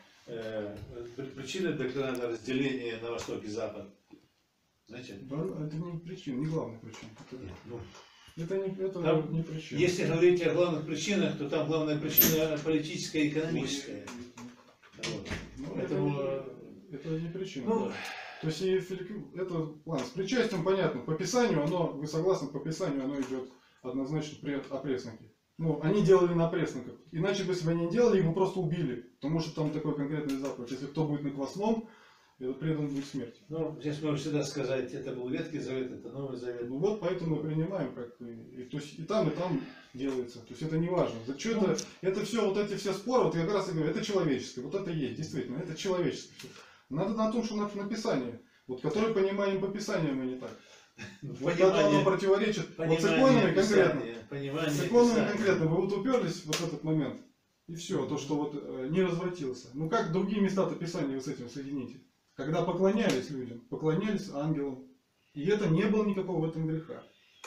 [SPEAKER 3] причиной доктринального разделения на Восток и Запад. Знаете?
[SPEAKER 2] Да, это не причина, не главная причина.
[SPEAKER 3] Ну,
[SPEAKER 2] Это
[SPEAKER 3] Там,
[SPEAKER 2] не причина.
[SPEAKER 3] если говорить о главных причинах, то там главная причина политическая и экономическая. Вот.
[SPEAKER 2] Ну,
[SPEAKER 3] Поэтому,
[SPEAKER 2] это не причина.
[SPEAKER 3] ну,
[SPEAKER 2] Да. То есть это ладно, с причастием понятно. По Писанию вы согласны, по Писанию оно идет однозначно при опресноке. Ну, они делали на опресноках. Иначе, если бы они не делали, их бы просто убили. Потому что там такой конкретный заповедь. Если кто будет на квасном, этот предан будет смерти.
[SPEAKER 3] ну, здесь можно всегда сказать, это был Ветхий Завет, это Новый Завет.
[SPEAKER 2] Ну вот, поэтому мы принимаем, как то есть и там делается. То есть это не важно. За что это все, вот эти все споры, вот я как раз и говорю, это человеческое. Вот это есть, действительно, это человеческое. Надо на том, что на Писании. Вот который понимаем по Писанию мы не так. Вот когда оно противоречит. Вот с иконами конкретно. С иконами конкретно. Вы вот уперлись вот в этот момент. И все, то, что вот не развратился. Ну как другие места-то Писания вы с этим соедините? Когда поклонялись людям, поклонялись ангелам. И это не было никакого в этом греха.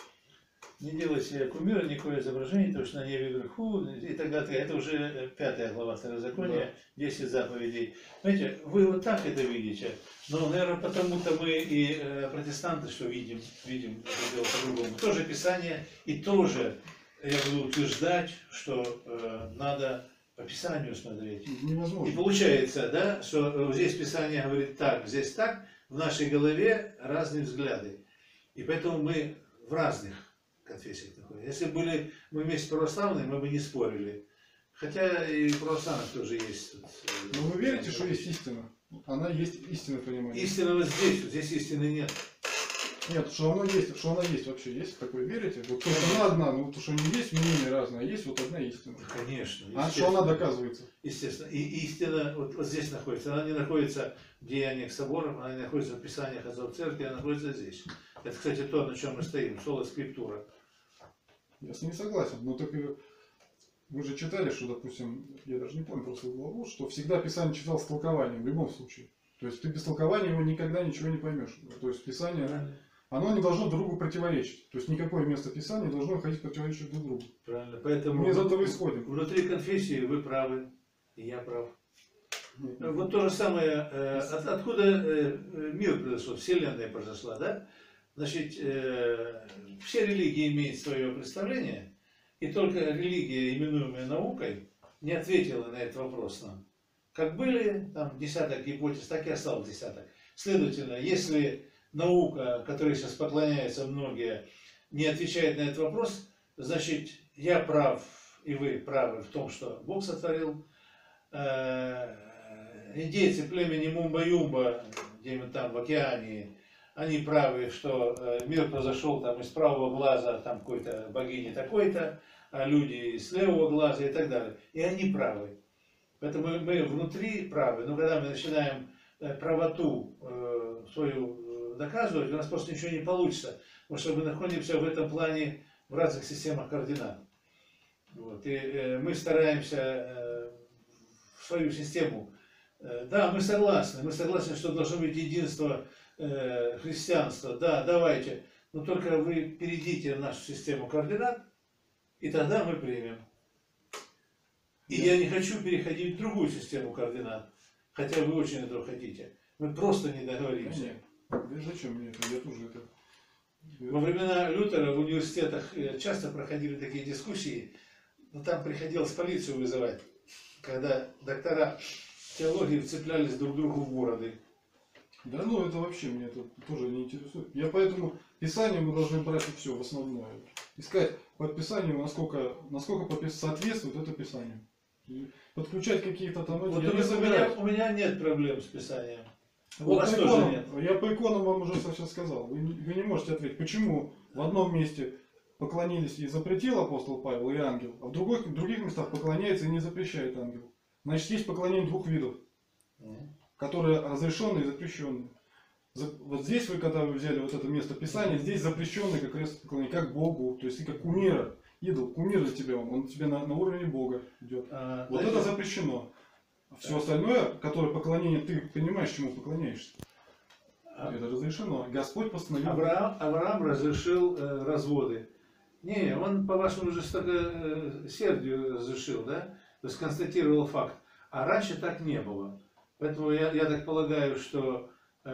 [SPEAKER 3] Не делай себе кумира, никакое изображение, потому что на небе вверху, и так далее. Это уже 5 глава Второзакония, 10 заповедей. Знаете, вы вот так это видите. Но, наверное, потому-то мы и протестанты, что видим это дело по-другому. Тоже Писание, и тоже я буду утверждать, что надо по Писанию смотреть.
[SPEAKER 2] Невозможно.
[SPEAKER 3] И получается, да, что здесь Писание говорит так, здесь так, в нашей голове разные взгляды. И поэтому мы в разных конфессиях находимся. Если были мы вместе православные, мы бы не спорили. Хотя и в православных тоже есть. Тут,
[SPEAKER 2] Но вы верите, что есть истина? Она есть истина, понимаете?
[SPEAKER 3] истина вот здесь истины нет.
[SPEAKER 2] Нет, что оно есть, что она есть вообще, есть такое, верите? Вот то, что она одна, ну то, что не есть мнения разные, а есть вот одна истина.
[SPEAKER 3] Конечно.
[SPEAKER 2] А что она доказывается?
[SPEAKER 3] Естественно. И истина вот здесь находится. Она не находится в деяниях соборов, она не находится в писаниях отцов церкви, она находится здесь. Это, кстати, то, на чем мы стоим, соло скриптура.
[SPEAKER 2] Я с ней согласен, но так вы же читали, что, допустим, я даже не помню просто главу, что всегда Писание читал с толкованием, в любом случае. То есть ты без толкования его никогда ничего не поймешь. То есть Писание, оно не должно друг другу противоречить. То есть никакое место Писания не должно ходить противоречить друг другу.
[SPEAKER 3] Правильно. Поэтому
[SPEAKER 2] Мы из этого исходим.
[SPEAKER 3] внутри конфессии вы правы, и я прав. Вот то же самое, откуда мир произошел, Вселенная произошла, да? Значит, все религии имеют свое представление, и только религия, именуемая наукой, не ответила на этот вопрос нам. Как были там десяток гипотез, так и осталось десяток. Следовательно, если наука, которой сейчас поклоняются многие, не отвечает на этот вопрос, значит, я прав, и вы правы в том, что Бог сотворил. Индейцы племени Мумба-Юмба, где-нибудь там в океане, они правы, что мир произошел там из правого глаза там какой-то богини такой-то, а люди с левого глаза и так далее. И они правы. Поэтому мы внутри правы. Но когда мы начинаем правоту свою доказывать, у нас просто ничего не получится. Потому что мы находимся в этом плане в разных системах координат. Вот. И мы стараемся в свою систему. Да, мы согласны, что должно быть единство христианства. Да, давайте. Но только вы перейдите в нашу систему координат, и тогда мы примем. И я не хочу переходить в другую систему координат, хотя вы очень этого хотите. Мы просто не договоримся.
[SPEAKER 2] Да зачем мне это? Я тоже это...
[SPEAKER 3] Во времена Лютера в университетах часто проходили такие дискуссии, но там приходилось полицию вызывать, когда доктора теологии вцеплялись друг другу в бороды.
[SPEAKER 2] Да ну это вообще меня это тоже не интересует. Я поэтому Писание мы должны брать все в основное. Искать под Писанием, насколько соответствует это Писанию. И подключать какие-то там...
[SPEAKER 3] Вот
[SPEAKER 2] я не собираюсь.
[SPEAKER 3] у меня нет проблем с Писанием. У
[SPEAKER 2] Вот
[SPEAKER 3] вас
[SPEAKER 2] по
[SPEAKER 3] тоже
[SPEAKER 2] иконам,
[SPEAKER 3] нет.
[SPEAKER 2] я по иконам вам уже сейчас сказал. Вы не можете ответить, почему в одном месте поклонились и запретил апостол Павел и ангел, а в других местах поклоняется и не запрещает ангел. Значит, есть поклонение двух видов, которые разрешенные и запрещенные. Вот здесь вы, когда вы взяли вот это место Писания, здесь запрещенный как раз поклонение, как Богу, то есть и как кумира. Идол, кумир для тебя, он тебе на уровне Бога идет. Вот это запрещено. Все остальное, которое поклонение, ты понимаешь, чему поклоняешься. Это разрешено. Господь постановил.
[SPEAKER 3] Авраам разрешил разводы. Не, он по вашему жестокосердию разрешил, да? То есть констатировал факт. А раньше так не было. Поэтому я так полагаю, что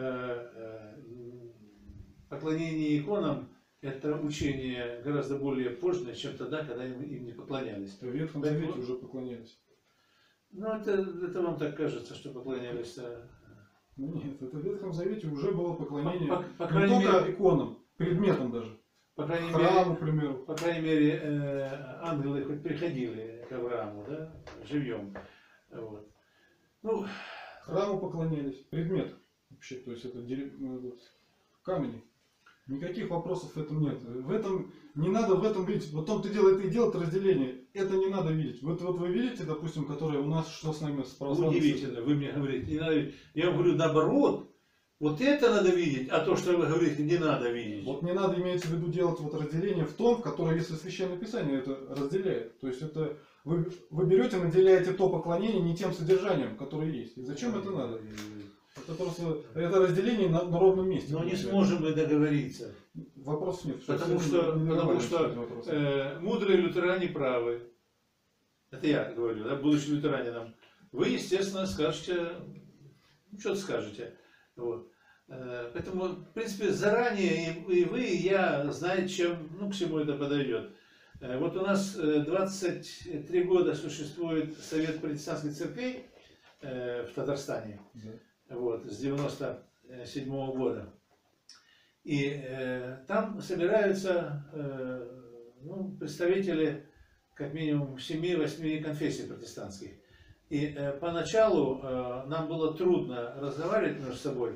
[SPEAKER 3] поклонение иконам это учение гораздо более позднее, чем тогда, когда им не поклонялись.
[SPEAKER 2] В Ветхом Завете уже поклонялись.
[SPEAKER 3] Ну, это вам так кажется, что поклонялись.
[SPEAKER 2] Нет, это в Ветхом Завете уже было поклонение
[SPEAKER 3] По
[SPEAKER 2] не
[SPEAKER 3] крайней
[SPEAKER 2] только
[SPEAKER 3] мере,
[SPEAKER 2] иконам, предметам даже.
[SPEAKER 3] по крайней
[SPEAKER 2] Храму,
[SPEAKER 3] мере,
[SPEAKER 2] к примеру.
[SPEAKER 3] по крайней мере, ангелы хоть приходили к Аврааму, да, живьем. Вот. Ну,
[SPEAKER 2] Храму поклонялись. Предмет вообще, то есть это камни. Никаких вопросов в этом нет. В этом не надо в этом видеть. Вот том-то дело, это и делает разделение. Это не надо видеть. Вот вы видите, допустим, которое у нас, что с нами с православными.
[SPEAKER 3] удивительно, вы мне говорите, не надо видеть. Я вам говорю наоборот. Вот это надо видеть, а то, что вы говорите, не надо видеть.
[SPEAKER 2] Вот не надо, имеется в виду, делать вот разделение в том, в которое, если Священное Писание это разделяет. То есть это вы берете, наделяете то поклонение не тем содержанием, которое есть. И зачем это надо? Это просто это разделение на ровном месте.
[SPEAKER 3] Но не сможем мы договориться.
[SPEAKER 2] Вопросов нет.
[SPEAKER 3] Потому что мудрые лютеране правы. Это я говорю, да, будучи лютеранином. Вы, естественно, скажете, ну, что-то скажете. Вот. Поэтому, в принципе, заранее и вы, и я знаете, чем, ну, к чему это подойдет. Вот у нас 23 года существует Совет протестантских церквей в Татарстане.
[SPEAKER 2] Да.
[SPEAKER 3] Вот, с 97 года. И там собираются представители как минимум 7-8 конфессий протестантских. И поначалу нам было трудно разговаривать между собой,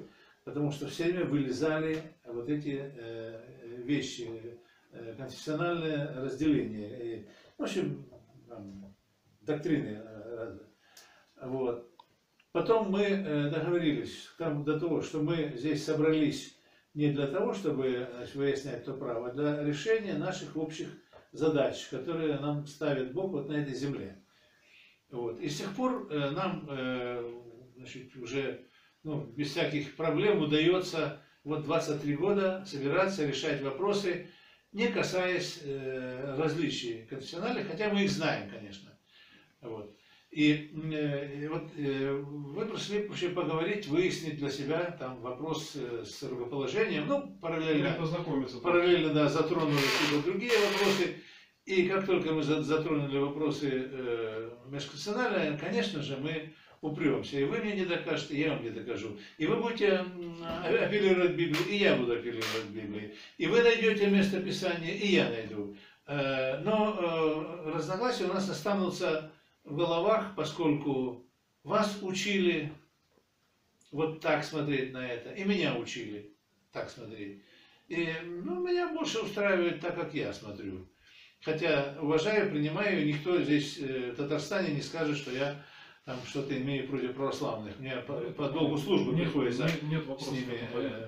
[SPEAKER 3] потому что все время вылезали вот эти вещи, конфессиональное разделение, в общем, там, доктрины разные. Вот. Потом мы договорились до того, что мы здесь собрались не для того, чтобы, значит, выяснять, кто прав, а для решения наших общих задач, которые нам ставит Бог вот на этой земле. Вот. И с тех пор нам, значит, уже без всяких проблем удается вот 23 года собираться, решать вопросы, не касаясь различий конфессиональных, хотя мы их знаем, конечно. Вот. И вот вы пришли вообще поговорить, выяснить для себя там вопрос с рукоположением, параллельно, да, затронули какие-то другие вопросы. И как только мы затронули вопросы межконфессиональные, конечно же, мы упремся. И вы мне не докажете, и я вам не докажу. И вы будете апеллировать к Библии, и я буду апеллировать к Библии. И вы найдете место Писания, и я найду. Но разногласия у нас останутся в головах, поскольку вас учили вот так смотреть на это, и меня учили так смотреть. И меня больше устраивает так, как я смотрю. Хотя уважаю, принимаю, никто здесь в Татарстане не скажет, что я там что-то имею против православных. Мне по долгу службы приходится с ними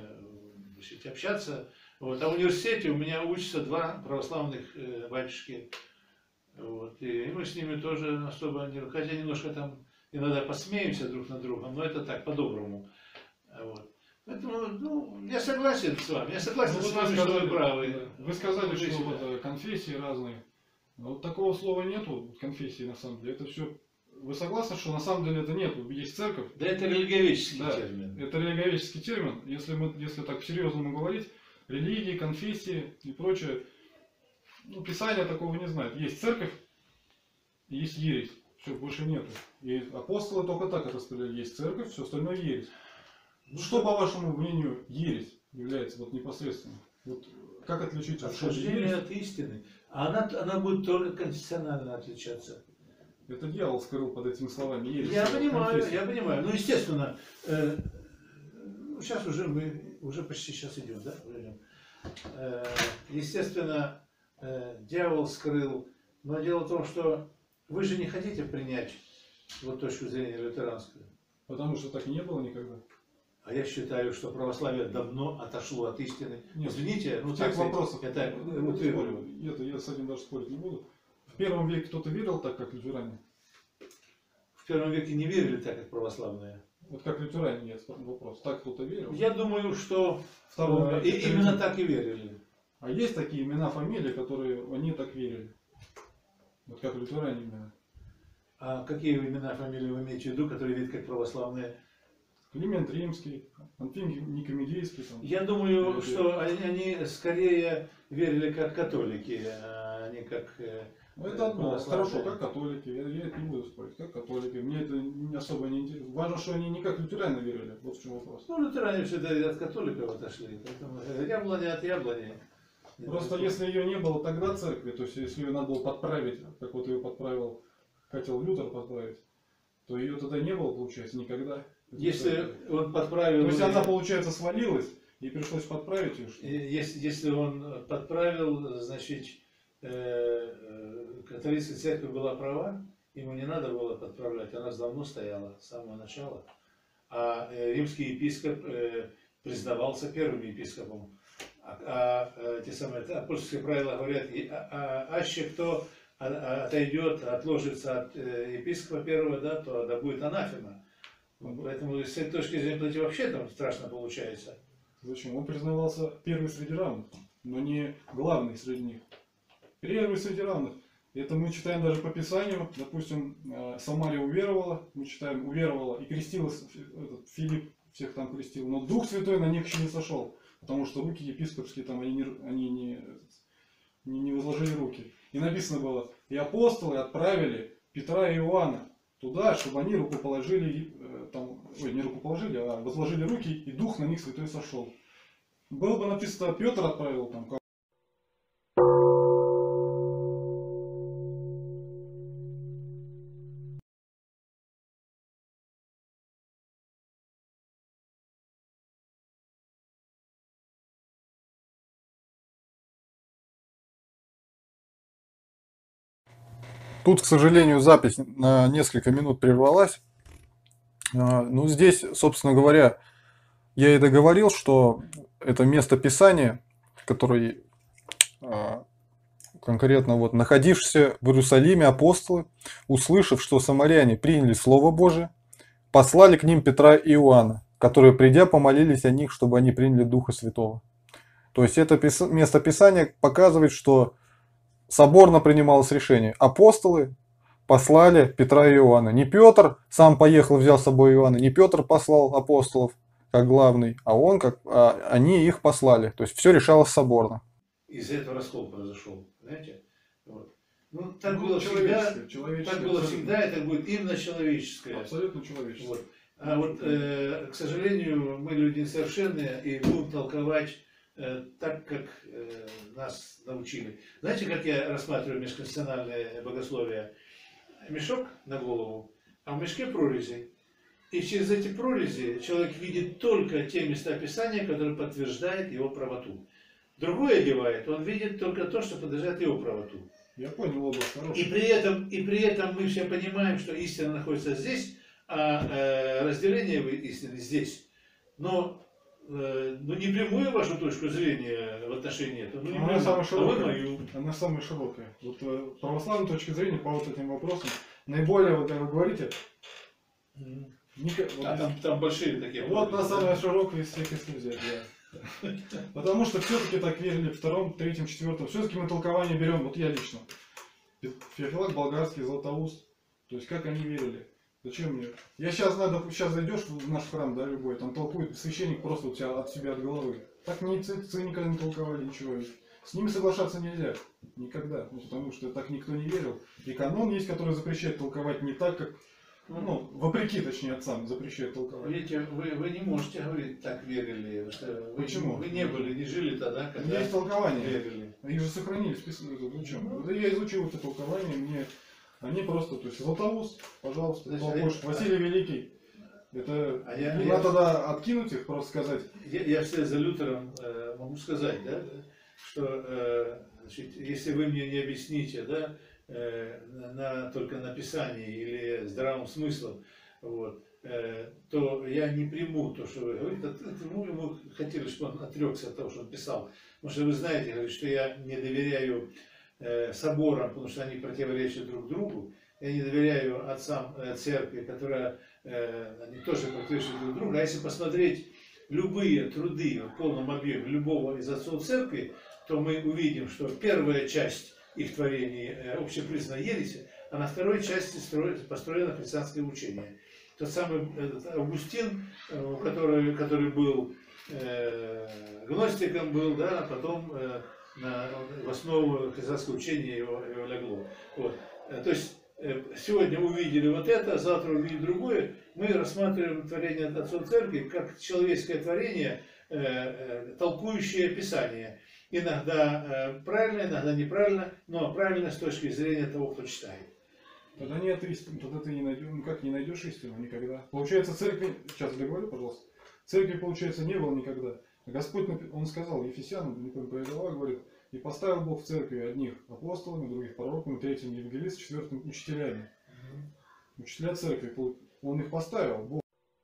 [SPEAKER 3] общаться. Вот. А в университете у меня учатся 2 православных батюшки. Вот. И мы с ними тоже особо не... Хотя немножко там иногда посмеемся друг над другом, но это так, по-доброму. Вот. Поэтому, я согласен с вами. Я согласен с вами, что вы правы.
[SPEAKER 1] Вы сказали, что вот конфессии разные. Но вот такого слова нету, конфессии на самом деле. Это все... Вы согласны, что на самом деле это нету? Есть церковь.
[SPEAKER 3] Да, это религиоведческий термин.
[SPEAKER 1] Это религиоведческий термин. Если так серьезно говорить, религии, конфессии и прочее. Писание такого не знает. Есть церковь, есть ересь. Все, больше нету. И апостолы только так распределяли. Есть церковь, все остальное ересь. Что, по вашему мнению, ересь является вот непосредственно? Вот как отличить
[SPEAKER 3] отхождение от истины? А она будет только конфессионально отличаться.
[SPEAKER 1] Это дьявол скрыл под этими словами ересь.
[SPEAKER 3] Я понимаю. Естественно, сейчас мы уже почти сейчас идем, да? Естественно, дьявол скрыл. Но дело в том, что вы же не хотите принять вот точку зрения лютеранскую.
[SPEAKER 1] Потому что так и не было никогда.
[SPEAKER 3] А я считаю, что православие давно отошло от истины.
[SPEAKER 1] Нет,
[SPEAKER 3] извините,
[SPEAKER 1] тех вопросов
[SPEAKER 3] это
[SPEAKER 1] я с этим даже спорить не буду. В первом веке кто-то верил так, как лютеране?
[SPEAKER 3] В первом веке не верили так, как православные.
[SPEAKER 1] Вот как лютеране, нет, вопрос. Так кто-то верил?
[SPEAKER 3] Я думаю, что именно так и верили.
[SPEAKER 1] А есть такие имена, фамилии, которые они так верили? Вот как лютеране именно.
[SPEAKER 3] А какие имена, фамилии вы имеете в виду, которые видят как православные?
[SPEAKER 1] Климент Римский, Анфим Никомедийский.
[SPEAKER 3] Я думаю, что они скорее верили как католики, а не как...
[SPEAKER 1] Это одно. Хорошо, как католики. Я это не буду спорить. Как католики. Мне это особо не интересно. Важно, что они не как лютеране верили. Вот в чем вопрос.
[SPEAKER 3] Лютеране все-таки от католиков отошли. Поэтому яблоня от яблони.
[SPEAKER 1] Просто если ее не было тогда церкви, то есть если ее надо было подправить, как вот ее хотел Лютер подправить, то ее тогда не было, получается, никогда.
[SPEAKER 3] Если он подправил...
[SPEAKER 1] То есть она, получается, свалилась, и пришлось подправить ее, что ли?
[SPEAKER 3] Если он подправил, значит, католическая церковь была права, ему не надо было подправлять, она давно стояла, с самого начала. А римский епископ признавался первым епископом. Те самые апостольские правила говорят, аще кто отойдет, отложится от епископа первого, да, то да будет анафема. Поэтому с этой точки зрения вообще там страшно получается.
[SPEAKER 1] Зачем? Он признавался первый среди равных, но не главный среди них. Первый среди равных. Это мы читаем даже по Писанию. Допустим, Самария уверовала, мы читаем, уверовала и крестилась, Филипп всех там крестил. Но Дух Святой на них еще не сошел, потому что руки епископские там, они не возложили руки. И написано было, и апостолы отправили Петра и Иоанна туда, чтобы они руку положили, не руку положили, а возложили руки, и Дух на них Святой сошел. Было бы написано, Петр отправил там, Тут, к сожалению, запись на несколько минут прервалась. Ну, здесь, собственно говоря, я и договорил, что это место Писания, который конкретно вот находившиеся в Иерусалиме апостолы, услышав, что самаряне приняли Слово Божие, послали к ним Петра и Иоанна, которые, придя, помолились о них, чтобы они приняли Духа Святого. То есть это место Писания показывает, что соборно принималось решение. Апостолы послали Петра и Иоанна. Не Петр сам поехал, взял с собой Иоанна, не Петр послал апостолов как главный, а они их послали. То есть все решалось соборно.
[SPEAKER 3] Из-за этого раскол произошел, знаете? Вот. Ну, так было всегда, так было всегда, и так будет именно человеческое.
[SPEAKER 2] Абсолютно человеческое.
[SPEAKER 3] Вот. А вот, к сожалению, мы люди несовершенные и будем толковать так, как нас научили. Знаете, как я рассматриваю межконфессиональное богословие? Мешок на голову, а в мешке прорези. И через эти прорези человек видит только те места Писания, которые подтверждают его правоту. Другой одевает, он видит только то, что подтверждает его правоту.
[SPEAKER 2] Я понял, область хорошая.
[SPEAKER 3] И при этом мы все понимаем, что истина находится здесь, а разделение истины здесь. Но не прямую вашу точку зрения в отношении этого, ну не
[SPEAKER 2] Она самая
[SPEAKER 3] прямую, а вы
[SPEAKER 2] широкая.
[SPEAKER 3] мою.
[SPEAKER 2] Она самая широкая. Вот православной точки зрения по вот этим вопросам наиболее, вот как вы говорите,
[SPEAKER 3] Там большие такие.
[SPEAKER 2] вот на самая широкая из всех, если взять, да. Потому что все-таки так верили втором, третьем, четвертом. Все-таки мы толкование берем, вот я лично. Феофилак Болгарский, Златоуст. То есть как они верили. Зачем мне? Сейчас зайдешь в наш храм, да, любой, там толкует священник просто у тебя от себя от головы. Так ни отцы никогда не толковали ничего. С ними соглашаться нельзя. Никогда. Ну, потому что так никто не верил. И канон есть, который запрещает толковать не так, как... Ну, вопреки, точнее, отцам запрещает толковать.
[SPEAKER 3] Видите, вы не можете говорить, так верили.
[SPEAKER 2] Почему?
[SPEAKER 3] Вы не были, не жили тогда,
[SPEAKER 2] У меня
[SPEAKER 3] когда
[SPEAKER 2] есть толкование.
[SPEAKER 3] верили.
[SPEAKER 2] Их же сохранили в списке. Да я изучил это толкование, мне... Они просто, то есть, Златоуст, пожалуйста, Василий Великий. Это надо тогда откинуть их, просто сказать.
[SPEAKER 3] Я вслед за Лютером могу сказать, да, что значит, если вы мне не объясните, да, только на Писании или здравым смыслом, вот, то я не приму то, что вы говорите. Ему хотели, чтобы он отрекся от того, что он писал. Потому что вы знаете, говорит, что я не доверяю соборам, потому что они противоречат друг другу. Я не доверяю отцам церкви, которые они тоже противоречат друг другу. А если посмотреть любые труды в полном объеме любого из отцов церкви, то мы увидим, что первая часть их творений общепризнанная ересь, а на второй части построено христианское учение. Тот самый Августин, который был гностиком, был, да, а потом в основу христианского учения его легло. Вот. То есть сегодня увидели вот это, завтра увидели другое. Мы рассматриваем творение отцов церкви как человеческое творение, толкующее Писание. Иногда правильно, иногда неправильно, но правильно с точки зрения того, кто читает.
[SPEAKER 2] Тогда нет истины, тогда ты не найдешь, ну как не найдешь истину никогда. Получается, церкви, сейчас договорю, пожалуйста, церкви, получается, не было никогда. Господь, он сказал Ефесянам, не помню, поведала, говорит, и поставил Бог в церкви одних апостолами, других пророками, третьим евангелистами, четвертым учителями. Учителя церкви, он их поставил, Бог.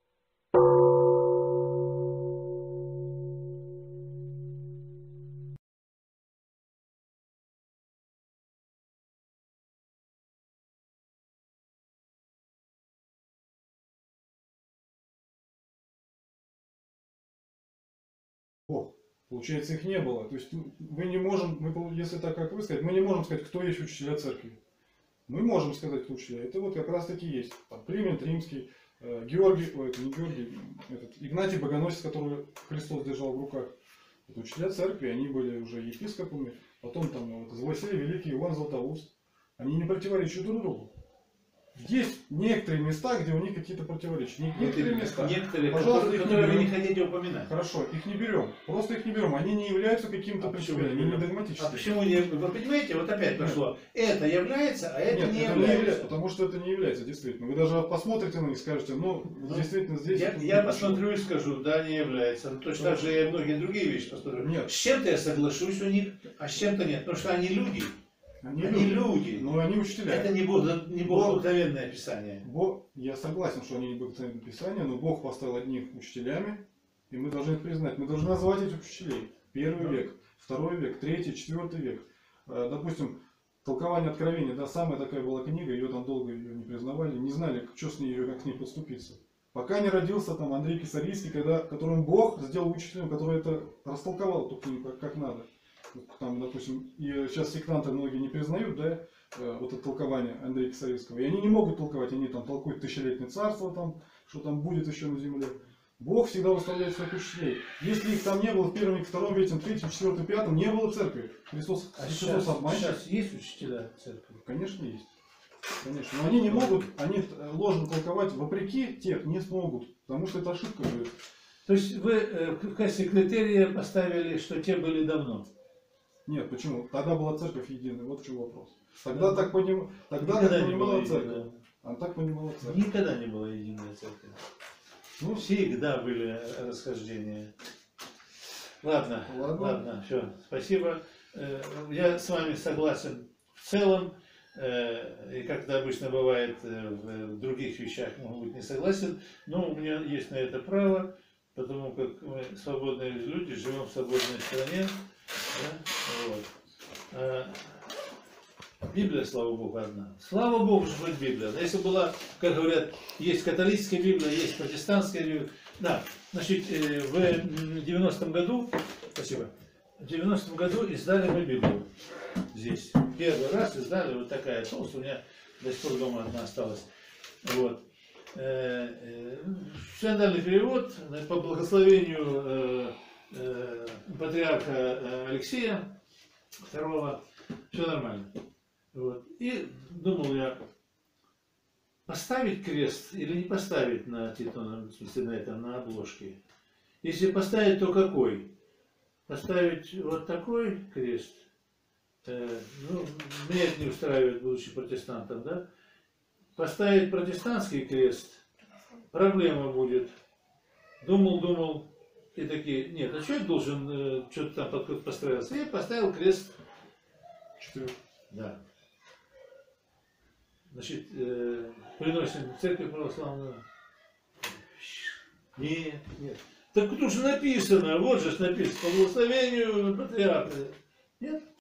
[SPEAKER 2] Бог. Получается, их не было. То есть мы не можем, если так как вы сказать, мы не можем сказать, кто есть учителя церкви. Мы можем сказать, кто учителя. Это вот как раз таки есть. Там, Климент Римский, Игнатий Богоносец, которого Христос держал в руках. Это учителя церкви, они были уже епископами. Потом там Василий Великий, Иоанн Златоуст. Они не противоречат друг другу. Есть некоторые места, где у них какие-то противоречия. Некоторые места.
[SPEAKER 3] Некоторые,
[SPEAKER 2] пожалуйста,
[SPEAKER 3] которые вы не хотите упоминать.
[SPEAKER 2] Хорошо, их не берем. Просто их не берем. Они не являются каким-то преступлением, они не догматические.
[SPEAKER 3] А почему не? Вы понимаете, вот опять пошло. Это является, а это
[SPEAKER 2] Нет,
[SPEAKER 3] не
[SPEAKER 2] это
[SPEAKER 3] является.
[SPEAKER 2] Потому что это не является, действительно. Вы даже посмотрите на них и скажете, ну, действительно здесь...
[SPEAKER 3] Я посмотрю и скажу, да, не является. Но точно так же я многие другие вещи посмотрю.
[SPEAKER 2] Нет.
[SPEAKER 3] С чем-то я соглашусь у них, а с чем-то нет. Потому что они люди.
[SPEAKER 2] Они
[SPEAKER 3] люди.
[SPEAKER 2] Но они учителя.
[SPEAKER 3] Это не богодухновенное писание.
[SPEAKER 2] Я согласен, что они не богословенное писание, но Бог поставил одних учителями, и мы должны их признать. Мы должны назвать этих учителей. Первый век, второй век, третий, четвертый век. Допустим, толкование Откровения, да, самая такая была книга, ее там долго ее не признавали, не знали, что с ней, как к ней подступиться. Пока не родился там Андрей Кисарийский, которым Бог сделал учителем, который это растолковал эту книгу как надо. Там, допустим, и сейчас сектанты многие не признают, да, вот это толкование Андрея Кисарийского. И они не могут толковать, они там толкуют тысячелетнее царство, там, что там будет еще на земле. Бог всегда выставляет своих учителей. Если их там не было в первом веке, втором веке, третьем, четвертом, пятом, не было церкви. Христос обманщик.
[SPEAKER 3] Сейчас есть учителя церкви?
[SPEAKER 2] Конечно, есть. Конечно. Но они не могут, они ложно толковать, вопреки тех не смогут, потому что это ошибка будет.
[SPEAKER 3] То есть вы в качестве критерия поставили, что те были давно?
[SPEAKER 2] Нет, почему? Тогда была церковь единая, вот в чем вопрос. Тогда так понимала церковь. Она так понимала церковь.
[SPEAKER 3] Никогда не была единая церковь. Ну, всегда были расхождения. Ладно, все, спасибо. Я с вами согласен в целом. И как это обычно бывает в других вещах, могу быть не согласен, но у меня есть на это право, потому как мы свободные люди, живем в свободной стране. Да? Вот. Библия, слава Богу, одна. Слава Богу, что хоть Библия. Если была, как говорят, есть католическая Библия, есть протестантская Библия. Да, значит, в 90-м году, спасибо, в 90-м году издали мы Библию. Здесь. Первый раз издали, вот такая толстая, у меня до сих пор дома одна осталась. Вот. Синодальный перевод по благословению патриарха Алексея II. Все нормально. Вот. И думал я, поставить крест или не поставить на титульном, в смысле, на обложке. Если поставить, то какой? Поставить вот такой крест. Ну, меня это не устраивает, будучи протестантом, да? Поставить протестантский крест, проблема будет. Думал, и такие, нет, а что я должен что-то там под построился? Я поставил крест.
[SPEAKER 2] 4.
[SPEAKER 3] Да. Значит, приносим в церковь православную. Нет. Так тут же написано, вот же написано, по благословению патриарха. Нет?